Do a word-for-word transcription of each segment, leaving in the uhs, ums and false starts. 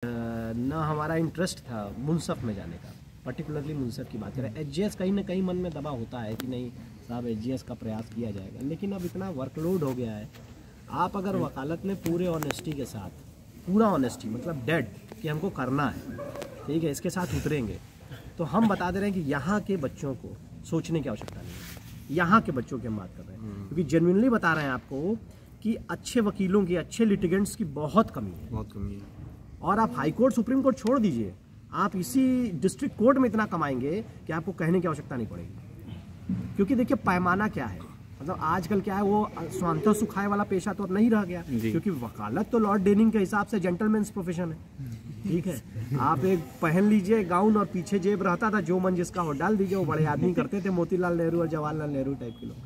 ना हमारा इंटरेस्ट था मुनसफ में जाने का, पर्टिकुलरली मुनसफ की बात करें। एचजीएस कहीं ना कहीं मन में दबा होता है कि नहीं साहब एचजीएस का प्रयास किया जाएगा, लेकिन अब इतना वर्कलोड हो गया है। आप अगर वकालत में पूरे ऑनेस्टी के साथ, पूरा ऑनेस्टी मतलब डेड कि हमको करना है, ठीक है, इसके साथ उतरेंगे, तो हम बता दे रहे हैं कि यहाँ के बच्चों को सोचने की आवश्यकता नहीं है। यहाँ के बच्चों की हम बात कर रहे हैं क्योंकि जेन्युइनली बता रहे हैं आपको कि अच्छे वकीलों की, अच्छे लिटिगेंट्स की बहुत कमी है, बहुत कमी है। और आप हाई कोर्ट, सुप्रीम कोर्ट छोड़ दीजिए, आप इसी डिस्ट्रिक्ट कोर्ट में इतना कमाएंगे कि आपको कहने की आवश्यकता नहीं पड़ेगी। क्योंकि देखिए पैमाना क्या है, मतलब आजकल क्या है, वो स्वांतः सुखाए वाला पेशा तो नहीं रह गया, क्योंकि वकालत तो लॉर्ड डेनिंग के हिसाब से जेंटलमैन्स प्रोफेशन है, ठीक है। आप एक पहन लीजिए गाउन और पीछे जेब रहता था, जो मन जिसका हो डाल दीजिए, वो बड़े आदमी करते थे, मोतीलाल नेहरू और जवाहरलाल नेहरू टाइप के लोग,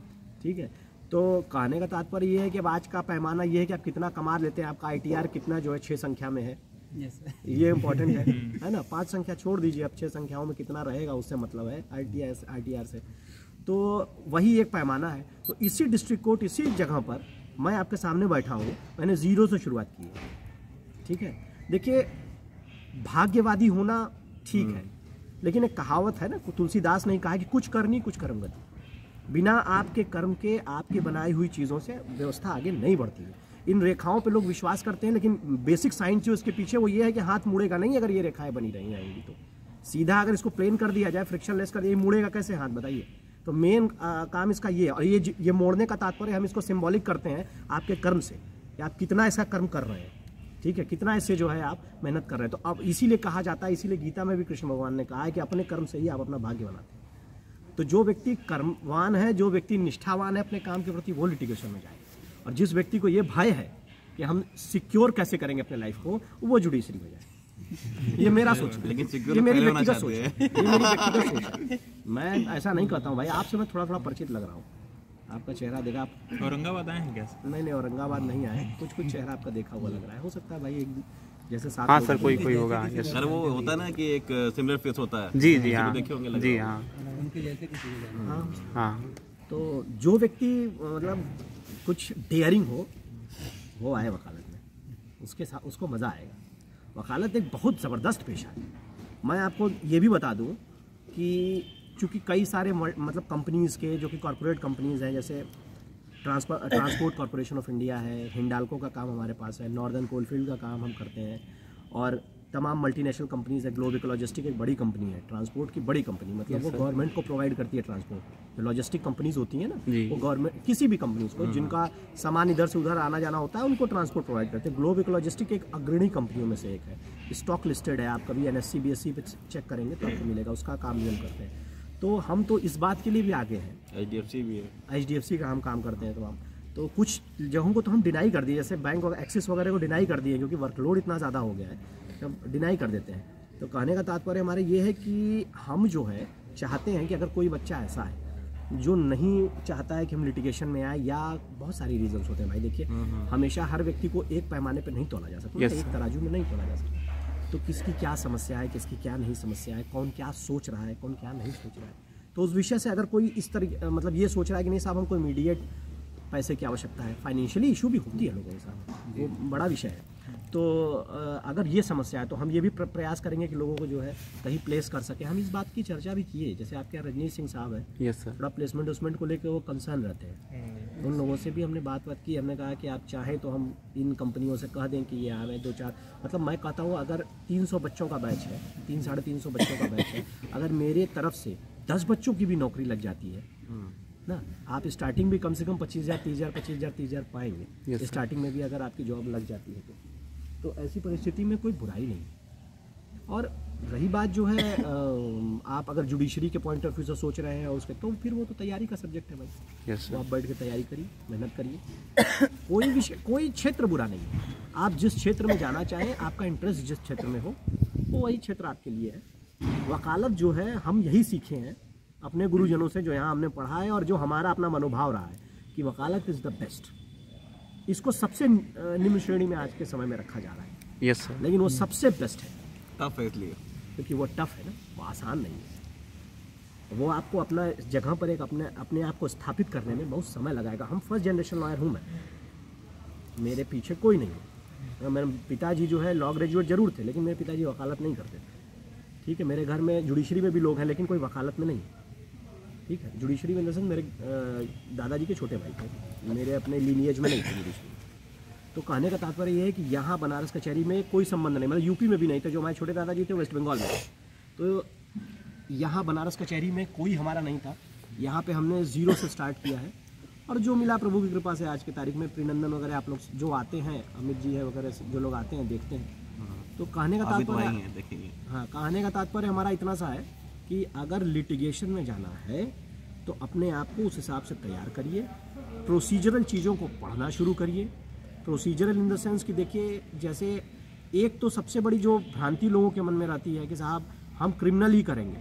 ठीक है। तो कहने का तात्पर्य ये है कि अब आज का पैमाना ये है कि आप कितना कमा लेते हैं, आपका आईटीआर कितना जो है छः संख्या में है, yes. ये इम्पोर्टेंट है है ना। पांच संख्या छोड़ दीजिए, अब छः संख्याओं में कितना रहेगा उससे मतलब है आईटीआर आईटीआर से, तो वही एक पैमाना है। तो इसी डिस्ट्रिक्ट कोर्ट, इसी जगह पर मैं आपके सामने बैठा हूँ, मैंने ज़ीरो से शुरुआत की है, ठीक है। देखिए भाग्यवादी होना ठीक है, लेकिन एक कहावत है ना, तुलसीदास ने कहा कि कुछ करनी कुछ कर्मगति, बिना आपके कर्म के, आपके बनाई हुई चीज़ों से व्यवस्था आगे नहीं बढ़ती है। इन रेखाओं पे लोग विश्वास करते हैं, लेकिन बेसिक साइंस जो इसके पीछे वो ये है कि हाथ मुड़ेगा नहीं अगर ये रेखाएं बनी रही रहेंगी तो। सीधा अगर इसको प्लेन कर दिया जाए, फ्रिक्शनलेस कर दिया, ये मुड़ेगा कैसे हाथ, बताइए। तो मेन काम इसका ये है। और ये ये मोड़ने का तात्पर्य हम इसको सिम्बॉलिक करते हैं आपके कर्म से, कि आप कितना ऐसा कर्म कर रहे हैं, ठीक है, कितना इससे जो है आप मेहनत कर रहे हैं। तो अब इसीलिए कहा जाता है, इसीलिए गीता में भी कृष्ण भगवान ने कहा है कि अपने कर्म से ही आप अपना भाग्य बनाते हैं। तो जो व्यक्ति कर्मवान है, जो व्यक्ति निष्ठावान है अपने काम के प्रति, वो लिटिगेशन में जाए। और जिस व्यक्ति को ये भय है कि हम सिक्योर कैसे करेंगे अपने लाइफ को, वो जुडिशरी में जाए। ये मेरा सोच है, ये मेरी व्यक्तिगत सोच है, ये मेरी व्यक्तिगत सोच है। मैं ऐसा नहीं कहता हूँ भाई, आपसे मैं थोड़ा थोड़ा परिचित लग रहा हूँ, आपका चेहरा देखा। आप औरंगाबाद आए हैं क्या? नहीं नहीं, औरंगाबाद नहीं आए, कुछ कुछ चेहरा आपका देखा हुआ लग रहा है, हो सकता है भाई एक जैसे साथ। हाँ सर, कोई कोई होगा सर, वो होता है ना कि एक सिमिलर फेस होता है। जी जी हाँ, देखे होंगे जी हाँ उनके जैसे किसी हाँ हाँ। तो जो व्यक्ति मतलब कुछ डेयरिंग हो, वो आए वकालत में, उसके साथ उसको मज़ा आएगा। वकालत एक बहुत ज़बरदस्त पेशा है। मैं आपको ये भी बता दूं कि चूँकि कई सारे मतलब कंपनीज़ के, जो कि कॉरपोरेट कंपनीज़ हैं, जैसे transport transport corporation of India है, हिंडाल्को का काम हमारे पास है, नॉर्दर्न कोलफील्ड का काम हम करते हैं, और तमाम मल्टीनेशनल कंपनीज है। ग्लोब इकोलॉजिस्टिक एक बड़ी कंपनी है, ट्रांसपोर्ट की बड़ी कंपनी, मतलब वो गवर्नमेंट को प्रोवाइड करती है ट्रांसपोर्ट। जो लॉजिस्टिक कंपनीज होती है ना, वो गवर्नमेंट किसी भी कंपनीज को जिनका सामान इधर से उधर आना जाना होता है, उनको ट्रांसपोर्ट प्रोवाइड करते हैं। ग्लोब इकोलॉजिस्टिक एक अग्रणी कंपनियों में से एक है, स्टॉक लिस्टेड है, आप कभी N S C B S C पे चेक करेंगे तो आपको मिलेगा, उसका काम भी हम करते हैं। तो हम तो इस बात के लिए भी आगे हैं, एच डी एफ सी भी है, एच डी एफ सी का हम काम करते हैं। तो हम तो कुछ जगहों को तो हम डिनाई कर दिए, जैसे बैंक और एक्सिस वगैरह को डिनाई कर दिए, क्योंकि वर्कलोड इतना ज़्यादा हो गया है, हम डिनाई कर देते हैं। तो कहने का तात्पर्य हमारे ये है कि हम जो है चाहते हैं कि अगर कोई बच्चा ऐसा है जो नहीं चाहता है कि हम लिटिगेशन में आए, या बहुत सारी रीजंस होते हैं भाई। देखिए हमेशा हर व्यक्ति को एक पैमाने पर नहीं तोला जा सकता, एक तराजू में नहीं तोला जा सकता। तो किसकी क्या समस्या है, किसकी क्या नहीं समस्या है, कौन क्या सोच रहा है, कौन क्या नहीं सोच रहा है, तो उस विषय से अगर कोई इस तरह मतलब ये सोच रहा है कि नहीं साहब हमको इमीडिएट पैसे की आवश्यकता है, फाइनेंशियली इशू भी होती है लोगों के साथ, वो बड़ा विषय है। तो अगर ये समस्या है तो हम ये भी प्रयास करेंगे कि लोगों को जो है कहीं प्लेस कर सके। हम इस बात की चर्चा भी किए, जैसे आपके यहाँ रजनीश सिंह साहब है, यस सर, थोड़ा प्लेसमेंट उसमेंट को लेकर वो कंसर्न रहते हैं, उन लोगों से भी हमने बात बात की। हमने कहा कि आप चाहें तो हम इन कंपनियों से कह दें कि ये आवे दो चार, मतलब मैं कहता हूँ अगर तीन सौ बच्चों का बैच है, तीन साढ़े तीन सौ बच्चों का बैच है, अगर मेरे तरफ से दस बच्चों की भी नौकरी लग जाती है ना, आप स्टार्टिंग भी कम से कम पच्चीस हज़ार तीस हज़ार पच्चीस हज़ार तीस हज़ार पाएंगे। yes, स्टार्टिंग में भी अगर आपकी जॉब लग जाती है तो तो ऐसी परिस्थिति में कोई बुराई नहीं। और रही बात जो है आप अगर जुडिशरी के पॉइंट ऑफ व्यू से सोच रहे हैं और उसके, तो फिर वो तो तैयारी का सब्जेक्ट है भाई। yes, तो आप बैठ के तैयारी करिए, मेहनत करिए। कोई विषय, कोई क्षेत्र बुरा नहीं है। आप जिस क्षेत्र में जाना चाहें, आपका इंटरेस्ट जिस क्षेत्र में हो, वो वही क्षेत्र आपके लिए है। वकालत जो है हम यही सीखे हैं अपने गुरुजनों से, जो यहाँ हमने पढ़ा है, और जो हमारा अपना मनोभाव रहा है कि वकालत इज़ द बेस्ट। इसको सबसे निम्न श्रेणी में आज के समय में रखा जा रहा है, यस सर, लेकिन वो सबसे बेस्ट है। टफ है इसलिए, क्योंकि वो टफ है ना, वो आसान नहीं है। वो आपको अपना जगह पर एक अपने अपने आप को स्थापित करने में बहुत समय लगाएगा। हम फर्स्ट जनरेशन लॉयर हूँ मैं, मेरे पीछे कोई नहीं है, मेरे पिताजी जो है लॉ ग्रेजुएट जरूर थे, लेकिन मेरे पिताजी वकालत नहीं करते थे। ठीक है, मेरे घर में जुडिशरी में भी लोग हैं, लेकिन कोई वकालत में नहीं है। ठीक है, जुडिशरी में दरअसल मेरे दादाजी के छोटे भाई थे, मेरे अपने लीनिएज में नहीं थे जुडिशरी। तो कहने का तात्पर्य ये है कि यहाँ बनारस कचहरी में कोई संबंध नहीं, मतलब यूपी में भी नहीं था। जो हमारे छोटे दादाजी थे वेस्ट बंगाल में, तो यहाँ बनारस कचहरी में कोई हमारा नहीं था। यहाँ पे हमने ज़ीरो से स्टार्ट किया है, और जो मिला प्रभु की कृपा से आज की तारीख में प्रिनंदन वगैरह आप लोग जो आते हैं, अमित जी है वगैरह जो लोग आते हैं देखते हैं। तो कहने का तात्पर्य देखेंगे हाँ कहने का तात्पर्य हमारा इतना सा है कि अगर लिटिगेशन में जाना है तो अपने आप को उस हिसाब से तैयार करिए, प्रोसीजरल चीज़ों को पढ़ना शुरू करिए। प्रोसीजरल इन द सेंस कि देखिए, जैसे एक तो सबसे बड़ी जो भ्रांति लोगों के मन में रहती है कि साहब हम क्रिमिनल ही करेंगे,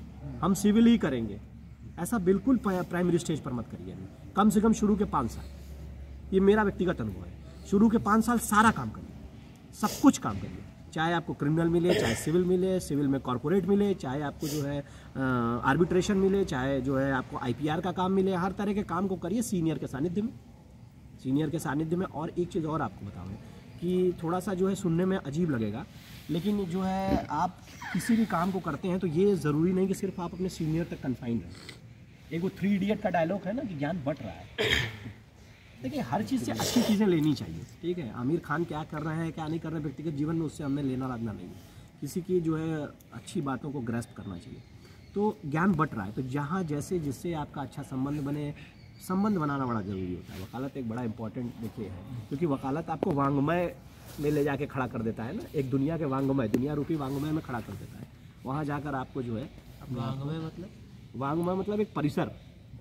हम सिविल ही करेंगे। ऐसा बिल्कुल प्राइमरी स्टेज पर मत करिए। कम से कम शुरू के पाँच साल, ये मेरा व्यक्तिगत अनुभव है, शुरू के पाँच साल सारा काम करिए, सब कुछ काम करिए। चाहे आपको क्रिमिनल मिले, चाहे सिविल मिले, सिविल में कॉर्पोरेट मिले, चाहे आपको जो है आर्बिट्रेशन मिले, चाहे जो है आपको आईपीआर का काम मिले, हर तरह के काम को करिए सीनियर के सानिध्य में। सीनियर के सानिध्य में। और एक चीज़ और आपको बताऊँ कि थोड़ा सा जो है सुनने में अजीब लगेगा, लेकिन जो है आप किसी भी काम को करते हैं तो ये ज़रूरी नहीं कि सिर्फ आप अपने सीनियर तक कन्फाइंड रहें। एक वो थ्री इडियट का डायलॉग है ना कि ज्ञान बट रहा है। देखिए, हर चीज़ से अच्छी चीज़ें लेनी चाहिए। ठीक है, आमिर खान क्या कर रहे हैं क्या नहीं कर रहे हैं व्यक्तिगत जीवन में, उससे हमें लेना लाना नहीं है। किसी की जो है अच्छी बातों को ग्रैस्प करना चाहिए। तो ज्ञान बट रहा है, तो जहाँ जैसे जिससे आपका अच्छा संबंध बने, संबंध बनाना बड़ा ज़रूरी होता है। वकालत एक बड़ा इंपॉर्टेंट देखिए है, क्योंकि वकालत आपको वांग्मय में ले जाके खड़ा कर देता है ना, एक दुनिया के वांग्मय, दुनिया रूपी वांग्मय में खड़ा कर देता है। वहाँ जाकर आपको जो है वांग्मय मतलब वांग्मय मतलब एक परिसर,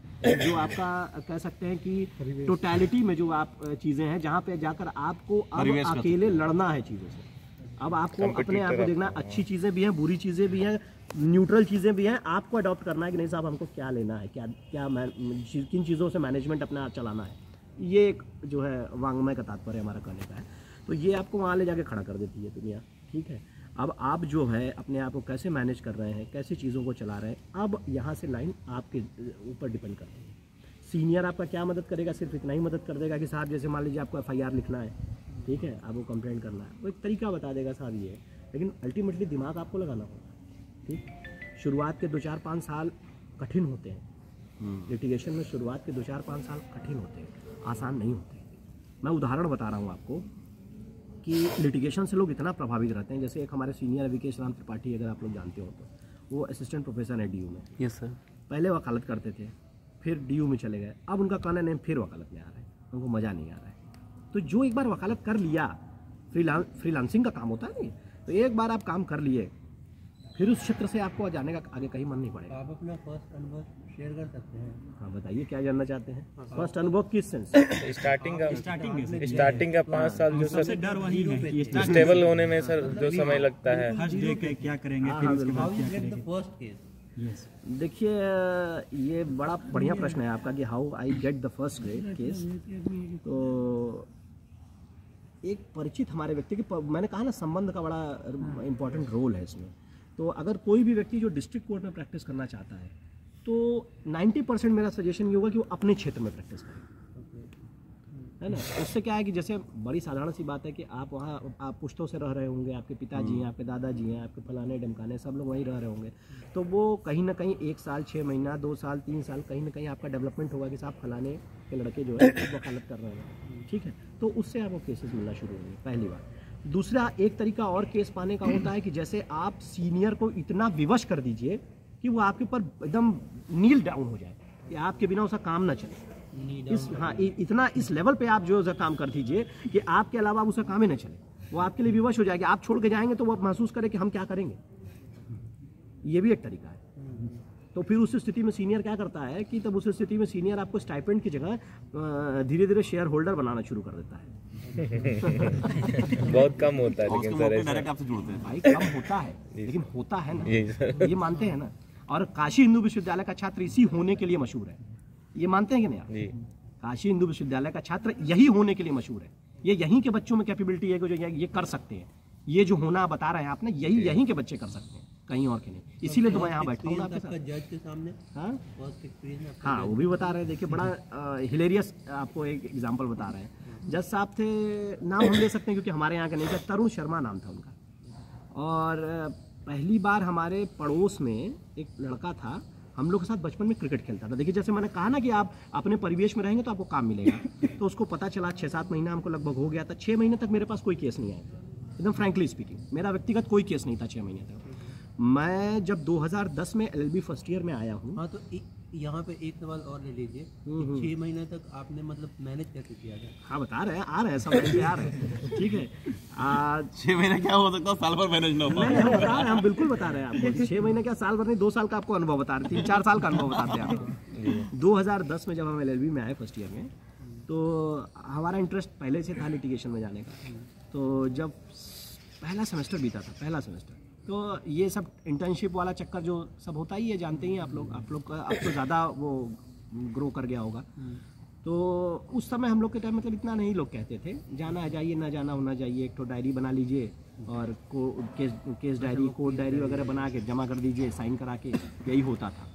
जो आपका कह सकते हैं कि टोटलिटी में जो आप चीज़ें हैं, जहाँ पे जाकर आपको अब अकेले लड़ना है चीज़ों से। अब आपको अपने आप को देखना, अच्छी चीज़ें भी हैं, बुरी चीज़ें भी हैं, न्यूट्रल चीज़ें भी हैं। आपको अडॉप्ट करना है कि नहीं साहब हमको क्या लेना है, क्या क्या किन चीज़ों से मैनेजमेंट अपने आप चलाना है। ये एक जो है वांग्मय का तात्पर्य हमारा कहने का है। तो ये आपको वहाँ ले जाके खड़ा कर देती है दुनिया। ठीक है, अब आप जो है अपने आप को कैसे मैनेज कर रहे हैं, कैसे चीज़ों को चला रहे हैं, अब यहाँ से लाइन आपके ऊपर डिपेंड करती है। सीनियर आपका क्या मदद करेगा, सिर्फ इतना ही मदद कर देगा कि साहब जैसे मान लीजिए आपको एफ आई आर लिखना है, ठीक है, आपको कंप्लेंट करना है, वो एक तरीका बता देगा साहब ये है, लेकिन अल्टीमेटली दिमाग आपको लगाना होगा। ठीक, शुरुआत के दो चार पाँच साल कठिन होते हैं लिटिगेशन में, शुरुआत के दो चार पाँच साल कठिन होते हैं, आसान नहीं होते। मैं उदाहरण बता रहा हूँ आपको कि लिटिगेशन से लोग इतना प्रभावित रहते हैं। जैसे एक हमारे सीनियर विकेश राम त्रिपाठी, अगर आप लोग जानते हो तो, वो असिस्टेंट प्रोफेसर है डी यू में। Yes sir. पहले वकालत करते थे, फिर डी यू में चले गए, अब उनका कहना नहीं फिर वकालत में आ रहा है, उनको मज़ा नहीं आ रहा है। तो जो एक बार वकालत कर लिया, फ्रीलांस फ्रीलांसिंग का काम होता है नहीं, तो एक बार आप काम कर लिए, फिर उस क्षेत्र से आपको जाने का आगे कहीं मन नहीं पड़ेगा। आप अपना फर्स्ट अनुभव शेयर कर सकते हैं। हाँ बताइए, क्या जानना चाहते हैं? फर्स्ट अनुभव किस सेंस? स्टार्टिंग का स्टार्टिंग स्टार्टिंग का पाँच साल जो सर डर वही है, स्टेबल होने में सर जो समय लगता है। फर्स्ट डे के क्या करेंगे, फिर उसके बाद क्या करेंगे। फर्स्ट केस देखिए, ये बड़ा बढ़िया प्रश्न है आपका कि how I get the first grade case. तो एक परिचित हमारे व्यक्ति की, मैंने कहा ना संबंध का बड़ा इंपॉर्टेंट रोल है इसमें। तो अगर कोई भी व्यक्ति जो डिस्ट्रिक्ट कोर्ट में प्रैक्टिस करना चाहता है तो नब्बे परसेंट मेरा सजेशन ये होगा कि वो अपने क्षेत्र में प्रैक्टिस करे, है ना। उससे क्या है कि जैसे बड़ी साधारण सी बात है कि आप वहाँ आप पुश्तों से रह रहे होंगे, आपके पिताजी हैं, आपके दादाजी हैं, आपके फलाने डमकाने सब लोग वहीं रह रहे होंगे, तो वो कहीं ना कहीं एक साल छः महीना दो साल तीन साल कहीं ना कहीं आपका डेवलपमेंट होगा कि साहब फलाने के लड़के जो है वकालत कर रहे हैं। ठीक है, तो उससे आपको केसेस मिलना शुरू होंगे, पहली बात। दूसरा, एक तरीका और केस पाने का होता है कि जैसे आप सीनियर को इतना विवश कर दीजिए कि वो आपके ऊपर एकदम नील डाउन हो जाए कि आपके बिना उसका काम ना चले। इस हाँ इतना इस लेवल पे आप जो काम कर दीजिए कि आपके अलावा उसका काम ही ना चले, वो आपके लिए विवश हो जाएगी। आप छोड़ के जाएंगे तो वो महसूस करे कि हम क्या करेंगे। ये भी एक तरीका है। तो फिर उस स्थिति में सीनियर क्या करता है कि तब उस स्थिति में सीनियर आपको स्टाइपेंड की जगह धीरे धीरे शेयर होल्डर बनाना शुरू कर देता है। बहुत कम होता है, लेकिन सर डायरेक्ट आपसे जुड़ते हैं भाई, कम होता है लेकिन होता है ना, ये मानते हैं ना। और काशी हिंदू विश्वविद्यालय का छात्र इसी होने के लिए मशहूर है, ये मानते हैं कि नहीं आप? काशी हिंदू विश्वविद्यालय का छात्र यही होने के लिए मशहूर है। ये यहीं के बच्चों में कैपेबिलिटी है कि जो ये कर सकते हैं, ये जो होना बता रहे हैं आपने, यही यहीं के बच्चे कर सकते हैं, कहीं और के नहीं। इसीलिए तो मैं यहाँ बैठा हूँ आपके साथ जज के सामने। हाँ फर्स्ट एक्सपीरियंस हाँ, वो भी बता रहे हैं। देखिए, बड़ा हिलेरियस आपको एक एग्जांपल बता रहे हैं। जज साहब थे, नाम हम ले सकते हैं क्योंकि हमारे यहाँ का नहीं था, तरुण शर्मा नाम था उनका। और पहली बार हमारे पड़ोस में एक लड़का था, हम लोग के साथ बचपन में क्रिकेट खेलता था। देखिए जैसे मैंने कहा ना कि आप अपने परिवेश में रहेंगे तो आपको काम मिलेगा, तो उसको पता चला छः सात महीना हमको लगभग हो गया था। छः महीने तक मेरे पास कोई केस नहीं आया, एकदम फ्रैंकली स्पीकिंग मेरा व्यक्तिगत कोई केस नहीं था छः महीने तक। मैं जब दो हज़ार दस में L L B first year में आया हूँ। हाँ, तो इ- यहाँ पे एक सवाल और ले लीजिए, कि छः महीने तक आपने मतलब मैनेज कैसे किया था? हाँ बता रहे हैं, आ रहे हैं सब ऐसे आ रहे हैं, ठीक है। आज छह महीने क्या हो सकता है, साल भर मैनेज ना हो नहीं, हम बता रहे हैं, हम बिल्कुल बता रहे हैं आपको। छः महीने क्या, साल भर नहीं, दो साल का आपको अनुभव बता रहे, तीन चार साल का अनुभव बताते हैं आपको। दो हज़ार दस में जब हम एल एल बी में आए फर्स्ट ईयर में, तो हमारा इंटरेस्ट पहले से था लिटिगेशन में जाने का। तो जब पहला सेमेस्टर बीता था, पहला सेमेस्टर, तो ये सब इंटर्नशिप वाला चक्कर जो सब होता ही है, जानते ही हैं आप लोग, आप लोग का अब तो ज़्यादा वो ग्रो कर गया होगा। तो उस समय हम लोग के टाइम मतलब इतना नहीं लोग कहते थे, जाना है जाइए, ना जाना होना चाहिए, एक तो डायरी बना लीजिए और को case case diary, court diary वगैरह बना के जमा कर दीजिए, साइन करा के, यही होता था।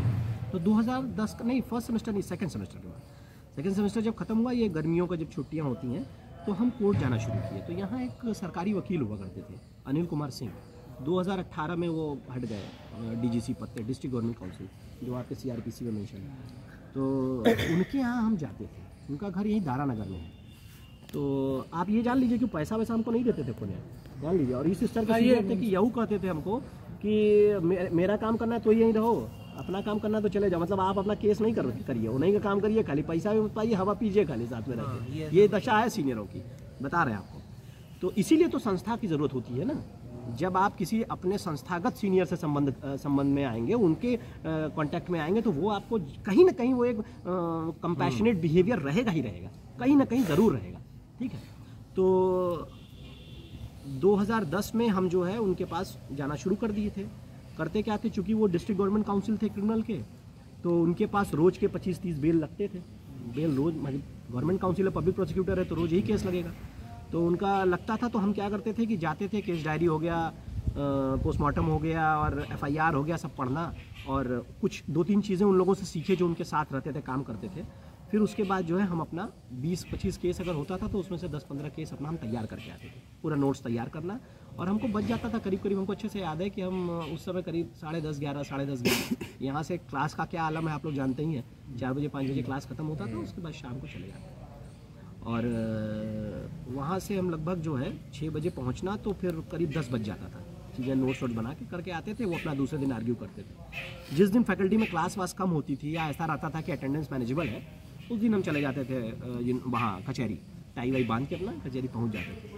तो दो हज़ार दस का नहीं, फर्स्ट सेमेस्टर नहीं, सेकंड सेमेस्टर के बाद, सेकंड सेमेस्टर जब खत्म हुआ, ये गर्मियों का जब छुट्टियां होती हैं, तो हम कोर्ट जाना शुरू किए। तो यहाँ एक सरकारी वकील हुआ करते थे, अनिल कुमार सिंह। दो हज़ार अठारह में वो हट गए डी जी सी पद पे, डिस्ट्रिक्ट गवर्नमेंट काउंसिल, जो आपके सी आर पी सी में मेंशन है। तो उनके यहाँ हम जाते थे, उनका घर यही दारा नगर में है। तो आप ये जान लीजिए कि पैसा वैसा हमको नहीं देते थे कोने, जान लीजिए। और इस स्तर का ये थे कि यहू कहते थे हमको कि मे, मेरा काम करना है तो यहीं रहो, अपना काम करना है तो चले जाओ, मतलब आप अपना केस नहीं कर करिए, उन्हीं का काम करिए, खाली पैसा भी मत पाइए, हवा पीजिए खाली साथ में रह के। ये दशा है सीनियरों की, बता रहे हैं आपको। तो इसीलिए तो संस्था की ज़रूरत होती है ना, जब आप किसी अपने संस्थागत सीनियर से संबंध संबंध में आएंगे, उनके कांटेक्ट में आएंगे, तो वो आपको कहीं ना कहीं वो एक कंपैशनेट बिहेवियर रहेगा ही रहेगा, कहीं ना कहीं ज़रूर रहेगा, ठीक है। तो दो हज़ार दस में हम जो है उनके पास जाना शुरू कर दिए थे। करते क्या थे, चूँकि वो डिस्ट्रिक्ट गवर्नमेंट काउंसिल थे क्रिमिनल के, तो उनके पास रोज़ के पच्चीस तीस बेल लगते थे। बेल रोज़, मतलब गवर्नमेंट काउंसिल है, पब्लिक प्रोसिक्यूटर है, तो रोज़ ही केस लगेगा। तो उनका लगता था, तो हम क्या करते थे कि जाते थे, केस डायरी हो गया, पोस्टमार्टम हो गया और एफ आई आर हो गया, सब पढ़ना, और कुछ दो तीन चीज़ें उन लोगों से सीखे जो उनके साथ रहते थे, काम करते थे। फिर उसके बाद जो है हम अपना बीस पच्चीस केस अगर होता था, तो उसमें से दस पंद्रह केस अपना हम तैयार करके आते थे, पूरा नोट्स तैयार करना। और हमको बच जाता था करीब करीब, हमको अच्छे से याद है कि हम उस समय करीब साढ़े दस ग्यारह साढ़े दस ग्यारह यहाँ से क्लास का क्या आलम है आप लोग जानते ही हैं, चार बजे पाँच बजे क्लास ख़त्म होता था, उसके बाद शाम को चले जाते। और वहाँ से हम लगभग जो है छः बजे पहुँचना, तो फिर करीब दस बज जाता था। चीज़ें नोट्स वोट बना के करके आते थे, वो अपना दूसरे दिन आर्ग्यू करते थे। जिस दिन फैकल्टी में क्लास वास कम होती थी या ऐसा रहता था कि अटेंडेंस मैनेजेबल है, उस दिन हम चले जाते थे वहाँ कचहरी, टाई वाई बांध के अपना कचहरी पहुँच जाते थे।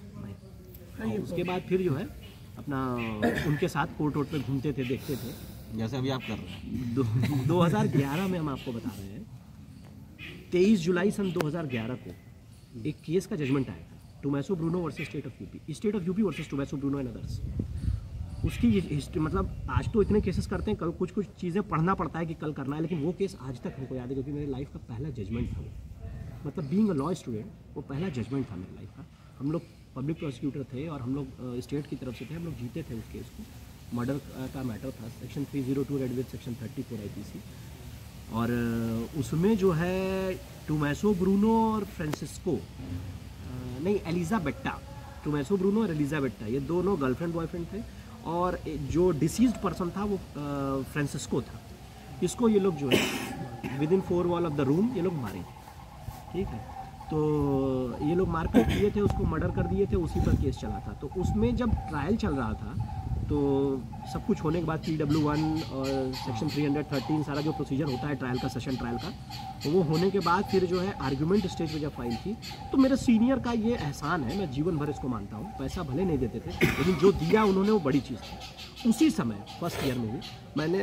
और उसके बाद फिर जो है अपना उनके साथ कोर्ट वोट में घूमते थे, देखते थे, जैसे अभी आप कर रहे हैं। दो, दो हज़ार ग्यारह में हम आपको बता रहे हैं, तेईस जुलाई सन दो हज़ार ग्यारह को एक केस का जजमेंट आया था, Tomaso Bruno versus state of UP, state of UP versus Tomaso Bruno and others. उसकी हिस्ट्री, मतलब आज तो इतने केसेस करते हैं, कल कुछ कुछ चीज़ें पढ़ना पड़ता है कि कल करना है, लेकिन वो केस आज तक हमको याद है क्योंकि मेरी लाइफ का पहला जजमेंट था वो। मतलब बीइंग अ लॉ स्टूडेंट, वो पहला जजमेंट था मेरी लाइफ का। हम लोग पब्लिक प्रोसिक्यूटर थे और हम लोग स्टेट की तरफ से थे, हम लोग जीते थे उस केस को। मर्डर का मैटर था, section three zero two read with section thirty four I P C. और उसमें जो है टोमैसो ब्रूनो और फ्रांसिस्को, नहीं एलिजाबेट्टा, टोमैसो ब्रूनो और एलिजाबेट्टा, ये दोनों गर्लफ्रेंड बॉयफ्रेंड थे। और जो डिसीज्ड पर्सन था वो फ्रांसिस्को था। इसको ये लोग जो है within four wall of the room ये लोग मारे, ठीक है। तो ये लोग मार कर दिए थे, उसको मर्डर कर दिए थे, उसी पर केस चला था। तो उसमें जब ट्रायल चल रहा था, तो सब कुछ होने के बाद पी डब्ल्यू वन और सेक्शन थ्री हंड्रेड थर्टीन सारा जो प्रोसीजर होता है ट्रायल का, सेशन ट्रायल का, तो वो होने के बाद फिर जो है आर्ग्यूमेंट स्टेज पे जब फाइल थी, तो मेरे सीनियर का ये एहसान है, मैं जीवन भर इसको मानता हूँ। पैसा भले नहीं देते थे, लेकिन जो दिया उन्होंने वो बड़ी चीज़ थी। उसी समय फर्स्ट ईयर में ही मैंने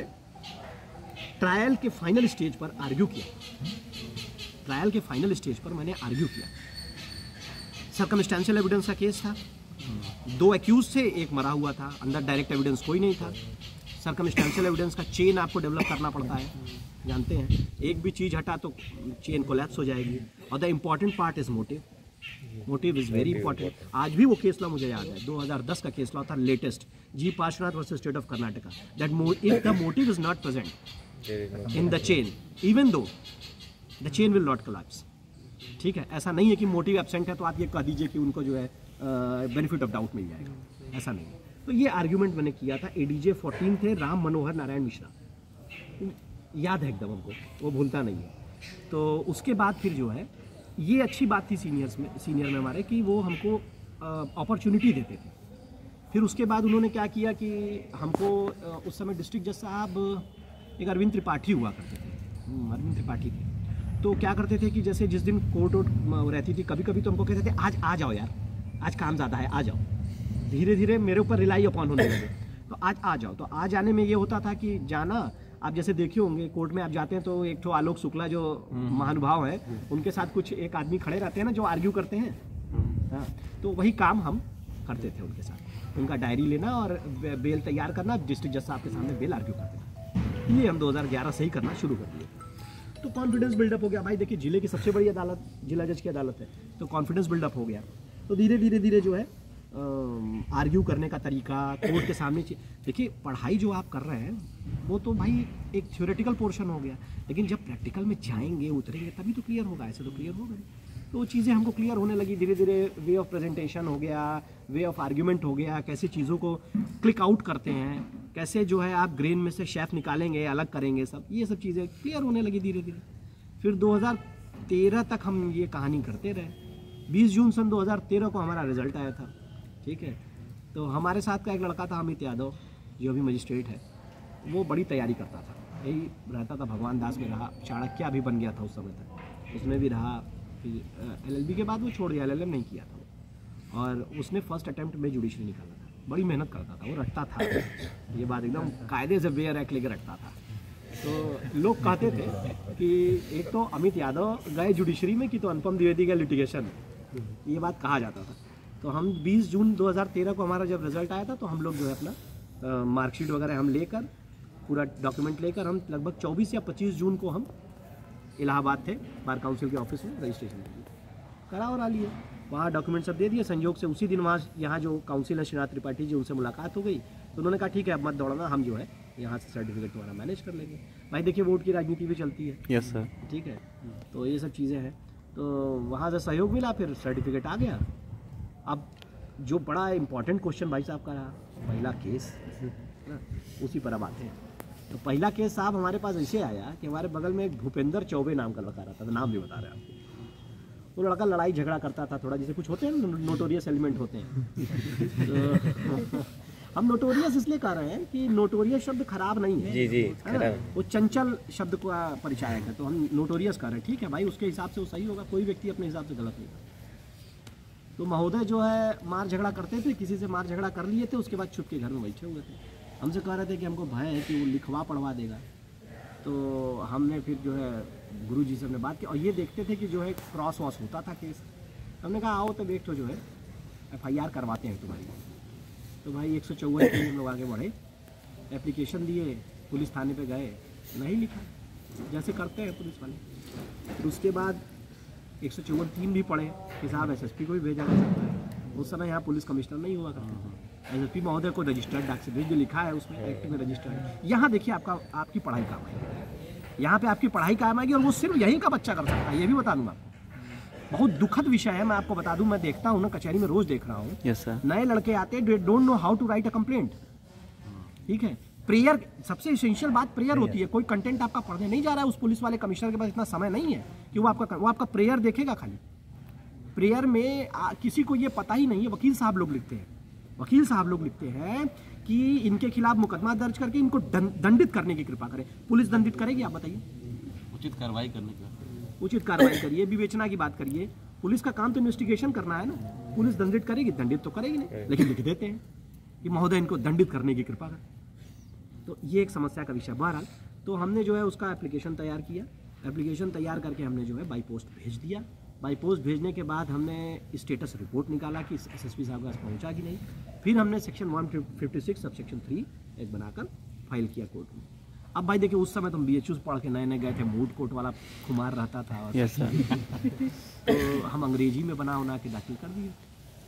ट्रायल के फाइनल स्टेज पर आर्ग्यू किया, ट्रायल के फाइनल स्टेज पर मैंने आर्ग्यू किया। सर्कमस्टेंशियल एविडेंस का केस था, दो एक्यूज थे, एक मरा हुआ था, अंदर डायरेक्ट एविडेंस कोई नहीं था। सर्कमस्टेंशियल एविडेंस का चेन आपको डेवलप करना पड़ता है, जानते हैं, एक भी चीज़ हटा तो चेन कोलैप्स हो जाएगी। और the important part is motive, motive is very important. आज भी वो केस लॉ मुझे याद है, दो हज़ार दस का केस लॉ था, latest, G Parshwanath versus state of Karnataka, that if the motive is not present in the chain, even though the chain will not collapse, ठीक है, ऐसा नहीं है कि मोटिव एब्सेंट है तो आप ये कह दीजिए कि उनको जो है बेनिफिट ऑफ डाउट मिल जाएगा, ऐसा नहीं है। तो ये आर्ग्यूमेंट मैंने किया था। एडीजे फोर्टीन थे राम मनोहर नारायण मिश्रा, याद है एकदम हमको, वो भूलता नहीं है। तो उसके बाद फिर जो है ये अच्छी बात थी सीनियर्स में सीनियर में हमारे कि वो हमको अपॉर्चुनिटी देते थे। फिर उसके बाद उन्होंने क्या किया कि हमको उस समय डिस्ट्रिक्ट जज साहब एक अरविंद त्रिपाठी हुआ करते थे, अरविंद त्रिपाठी थे। तो क्या करते थे कि जैसे जिस दिन कोर्ट वोट रहती थी कभी कभी तो हमको कहते थे आज आ जाओ यार, आज काम ज़्यादा है, आ जाओ। धीरे धीरे मेरे ऊपर रिलाई अपॉन होने लगे, तो आज आ जाओ। तो आज आने में ये होता था कि जाना, आप जैसे देखे होंगे कोर्ट में आप जाते हैं तो एक तो आलोक शुक्ला जो महानुभाव है उनके साथ कुछ एक आदमी खड़े रहते हैं ना जो आर्ग्यू करते हैं, हाँ, तो वही काम हम करते थे उनके साथ, उनका डायरी लेना और बेल तैयार करना, डिस्ट्रिक्ट जज साहब के सामने बेल आर्ग्यू करते थे। ये हम दो हज़ार ग्यारह से ही करना शुरू कर दिए। तो कॉन्फिडेंस बिल्डअप हो गया भाई, देखिए जिले की सबसे बड़ी अदालत जिला जज की अदालत है, तो कॉन्फिडेंस बिल्डअप हो गया। तो धीरे धीरे धीरे जो है आर्ग्यू करने का तरीका कोर्ट के सामने, देखिए पढ़ाई जो आप कर रहे हैं वो तो भाई एक थ्योरेटिकल पोर्शन हो गया, लेकिन जब प्रैक्टिकल में जाएंगे उतरेंगे तभी तो क्लियर होगा, ऐसे तो क्लियर होगा नहीं। तो वो चीज़ें हमको क्लियर होने लगी धीरे धीरे। वे ऑफ प्रेजेंटेशन हो गया, वे ऑफ आर्ग्यूमेंट हो गया, कैसे चीज़ों को क्लिक आउट करते हैं, कैसे जो है आप ग्रेन में से शेफ निकालेंगे, अलग करेंगे, सब ये सब चीज़ें क्लियर होने लगी धीरे धीरे। फिर दो हज़ार तेरह तक हम ये कहानी करते रहे। बीस जून सन दो हज़ार तेरह को हमारा रिजल्ट आया था, ठीक है। तो हमारे साथ का एक लड़का था अमित यादव जो अभी मजिस्ट्रेट है, वो बड़ी तैयारी करता था, यही रहता था, भगवान दास में रहा, चाणक्य भी बन गया था उस समय तक, उसमें भी रहा। फिर एलएलबी के बाद वो छोड़ दिया, एलएलएम नहीं किया था, और उसने फर्स्ट अटेम्प्ट में जुडिशरी निकाला था। बड़ी मेहनत करता था, वो रटता था, ये बात एकदम कायदे से बेयर एक्ट लेकर रटता था। तो लोग कहते थे कि एक तो अमित यादव गए जुडिशरी में कि तो अनुपम द्विवेदी गए लिटिगेशन, ये बात कहा जाता था। तो हम बीस जून दो हज़ार तेरह को हमारा जब रिजल्ट आया था तो हम लोग जो है अपना मार्कशीट वगैरह हम लेकर, पूरा डॉक्यूमेंट लेकर, हम लगभग चौबीस या पच्चीस जून को हम इलाहाबाद थे बार काउंसिल के ऑफिस में रजिस्ट्रेशन करा और आ लिए। वहाँ डॉक्यूमेंट सब दे दिए। संयोग से उसी दिन वहाँ यहाँ जो काउंसिल है श्रीनाथ त्रिपाठी जी, उनसे मुलाकात हो गई, तो उन्होंने कहा ठीक है अब मत दौड़ना, हम जो है यहाँ से सर्टिफिकेट तुम्हारा मैनेज कर लेंगे। भाई देखिए वोट की राजनीति भी चलती है, यस सर, ठीक है। तो ये सब चीज़ें हैं, तो वहाँ से सहयोग मिला, फिर सर्टिफिकेट आ गया। अब जो बड़ा इम्पोर्टेंट क्वेश्चन भाई साहब का रहा, पहला केस ना, उसी पर अब आते हैं। तो पहला केस साहब हमारे पास ऐसे आया कि हमारे बगल में एक भूपेंद्र चौबे नाम का लड़का रहता था, नाम भी बता रहे हैं आपको। वो लड़का लड़ाई झगड़ा करता था थोड़ा, जैसे कुछ होते हैं नोटोरियस एलिमेंट होते हैं। तो हम नोटोरियस इसलिए कह रहे हैं कि नोटोरियस शब्द खराब नहीं है, जी जी है ना, वो चंचल शब्द का परिचायक है, तो हम नोटोरियस कह रहे हैं, ठीक है भाई, उसके हिसाब से वो सही होगा, कोई व्यक्ति अपने हिसाब से गलत नहीं करता। तो महोदय जो है मार झगड़ा करते थे, किसी से मार झगड़ा कर लिए थे, उसके बाद छुप के घर में बैठे हुए थे। हमसे कह रहे थे कि हमको भय है कि वो लिखवा पढ़वा देगा। तो हमने फिर जो है गुरु जी से हमने बात की, और ये देखते थे कि जो है क्रॉस वॉस होता था केस। हमने कहा आओ तो एक तो जो है एफ आई आर करवाते हैं तुम्हारी। तो भाई एक सौ चौवन के हम लोग आगे बढ़े, एप्लीकेशन दिए, पुलिस थाने पे गए, नहीं लिखा, जैसे करते हैं पुलिस वाले। तो उसके बाद एक सौ चौवन तीन भी पढ़े कि साहब एस एस पी को भी भेजा जा सकता है। उस समय यहाँ पुलिस कमिश्नर नहीं हुआ करते थे, एस एस पी महोदय को रजिस्टर्ड डाक से भेज, जो लिखा है उसमें एक्ट में रजिस्टर्ड। यहाँ देखिए आपका आपकी पढ़ाई काम आएगी, यहाँ पे आपकी पढ़ाई काम आएगी, और वो सिर्फ यहीं का बच्चा कर सकता है, ये भी बता दूँ आपको। बहुत दुखद विषय है, मैं आपको बता दूं, मैं देखता हूँ ना कचहरी में, रोज देख रहा हूँ, यस सर, नए लड़के आते हैं, don't know how to write a complaint, ठीक है। प्रेयर सबसे इसेंशियल बात प्रेयर होती है। कोई कंटेंट आपका पढ़ने नहीं जा रहा है, उस पुलिस वाले कमिश्नर के पास इतना समय नहीं है कि वो आपका वो आपका प्रेयर देखेगा। खाली प्रेयर में आ, किसी को ये पता ही नहीं है। वकील साहब लोग लिखते हैं वकील साहब लोग लिखते हैं कि इनके खिलाफ मुकदमा दर्ज करके इनको दंडित करने की कृपा करें। पुलिस दंडित करेगी? आप बताइए। उचित कार्रवाई करने का उचित कार्रवाई करिए, विवेचना की बात करिए। पुलिस का काम तो इन्वेस्टिगेशन करना है ना। पुलिस दंडित करेगी? दंडित तो करेगी नहीं, लेकिन लिख देते हैं कि महोदय इनको दंडित करने की कृपा करें। तो ये एक समस्या का विषय। बहरहाल तो हमने जो है उसका एप्लीकेशन तैयार किया। एप्लीकेशन तैयार करके हमने जो है बाई पोस्ट भेज दिया। बाई पोस्ट भेजने के बाद हमने स्टेटस रिपोर्ट निकाला कि एसएसपी साहब के पास पहुंचा कि नहीं। फिर हमने section one fifty six sub section three एक बनाकर फाइल किया कोर्ट में। अब भाई देखिए, उस समय तो हम बी एच यूज़ पढ़ के नए नए गए थे, मूड कोर्ट वाला खुमार रहता था, और यस सर, तो हम अंग्रेजी में बना उना के दाखिल कर दिए।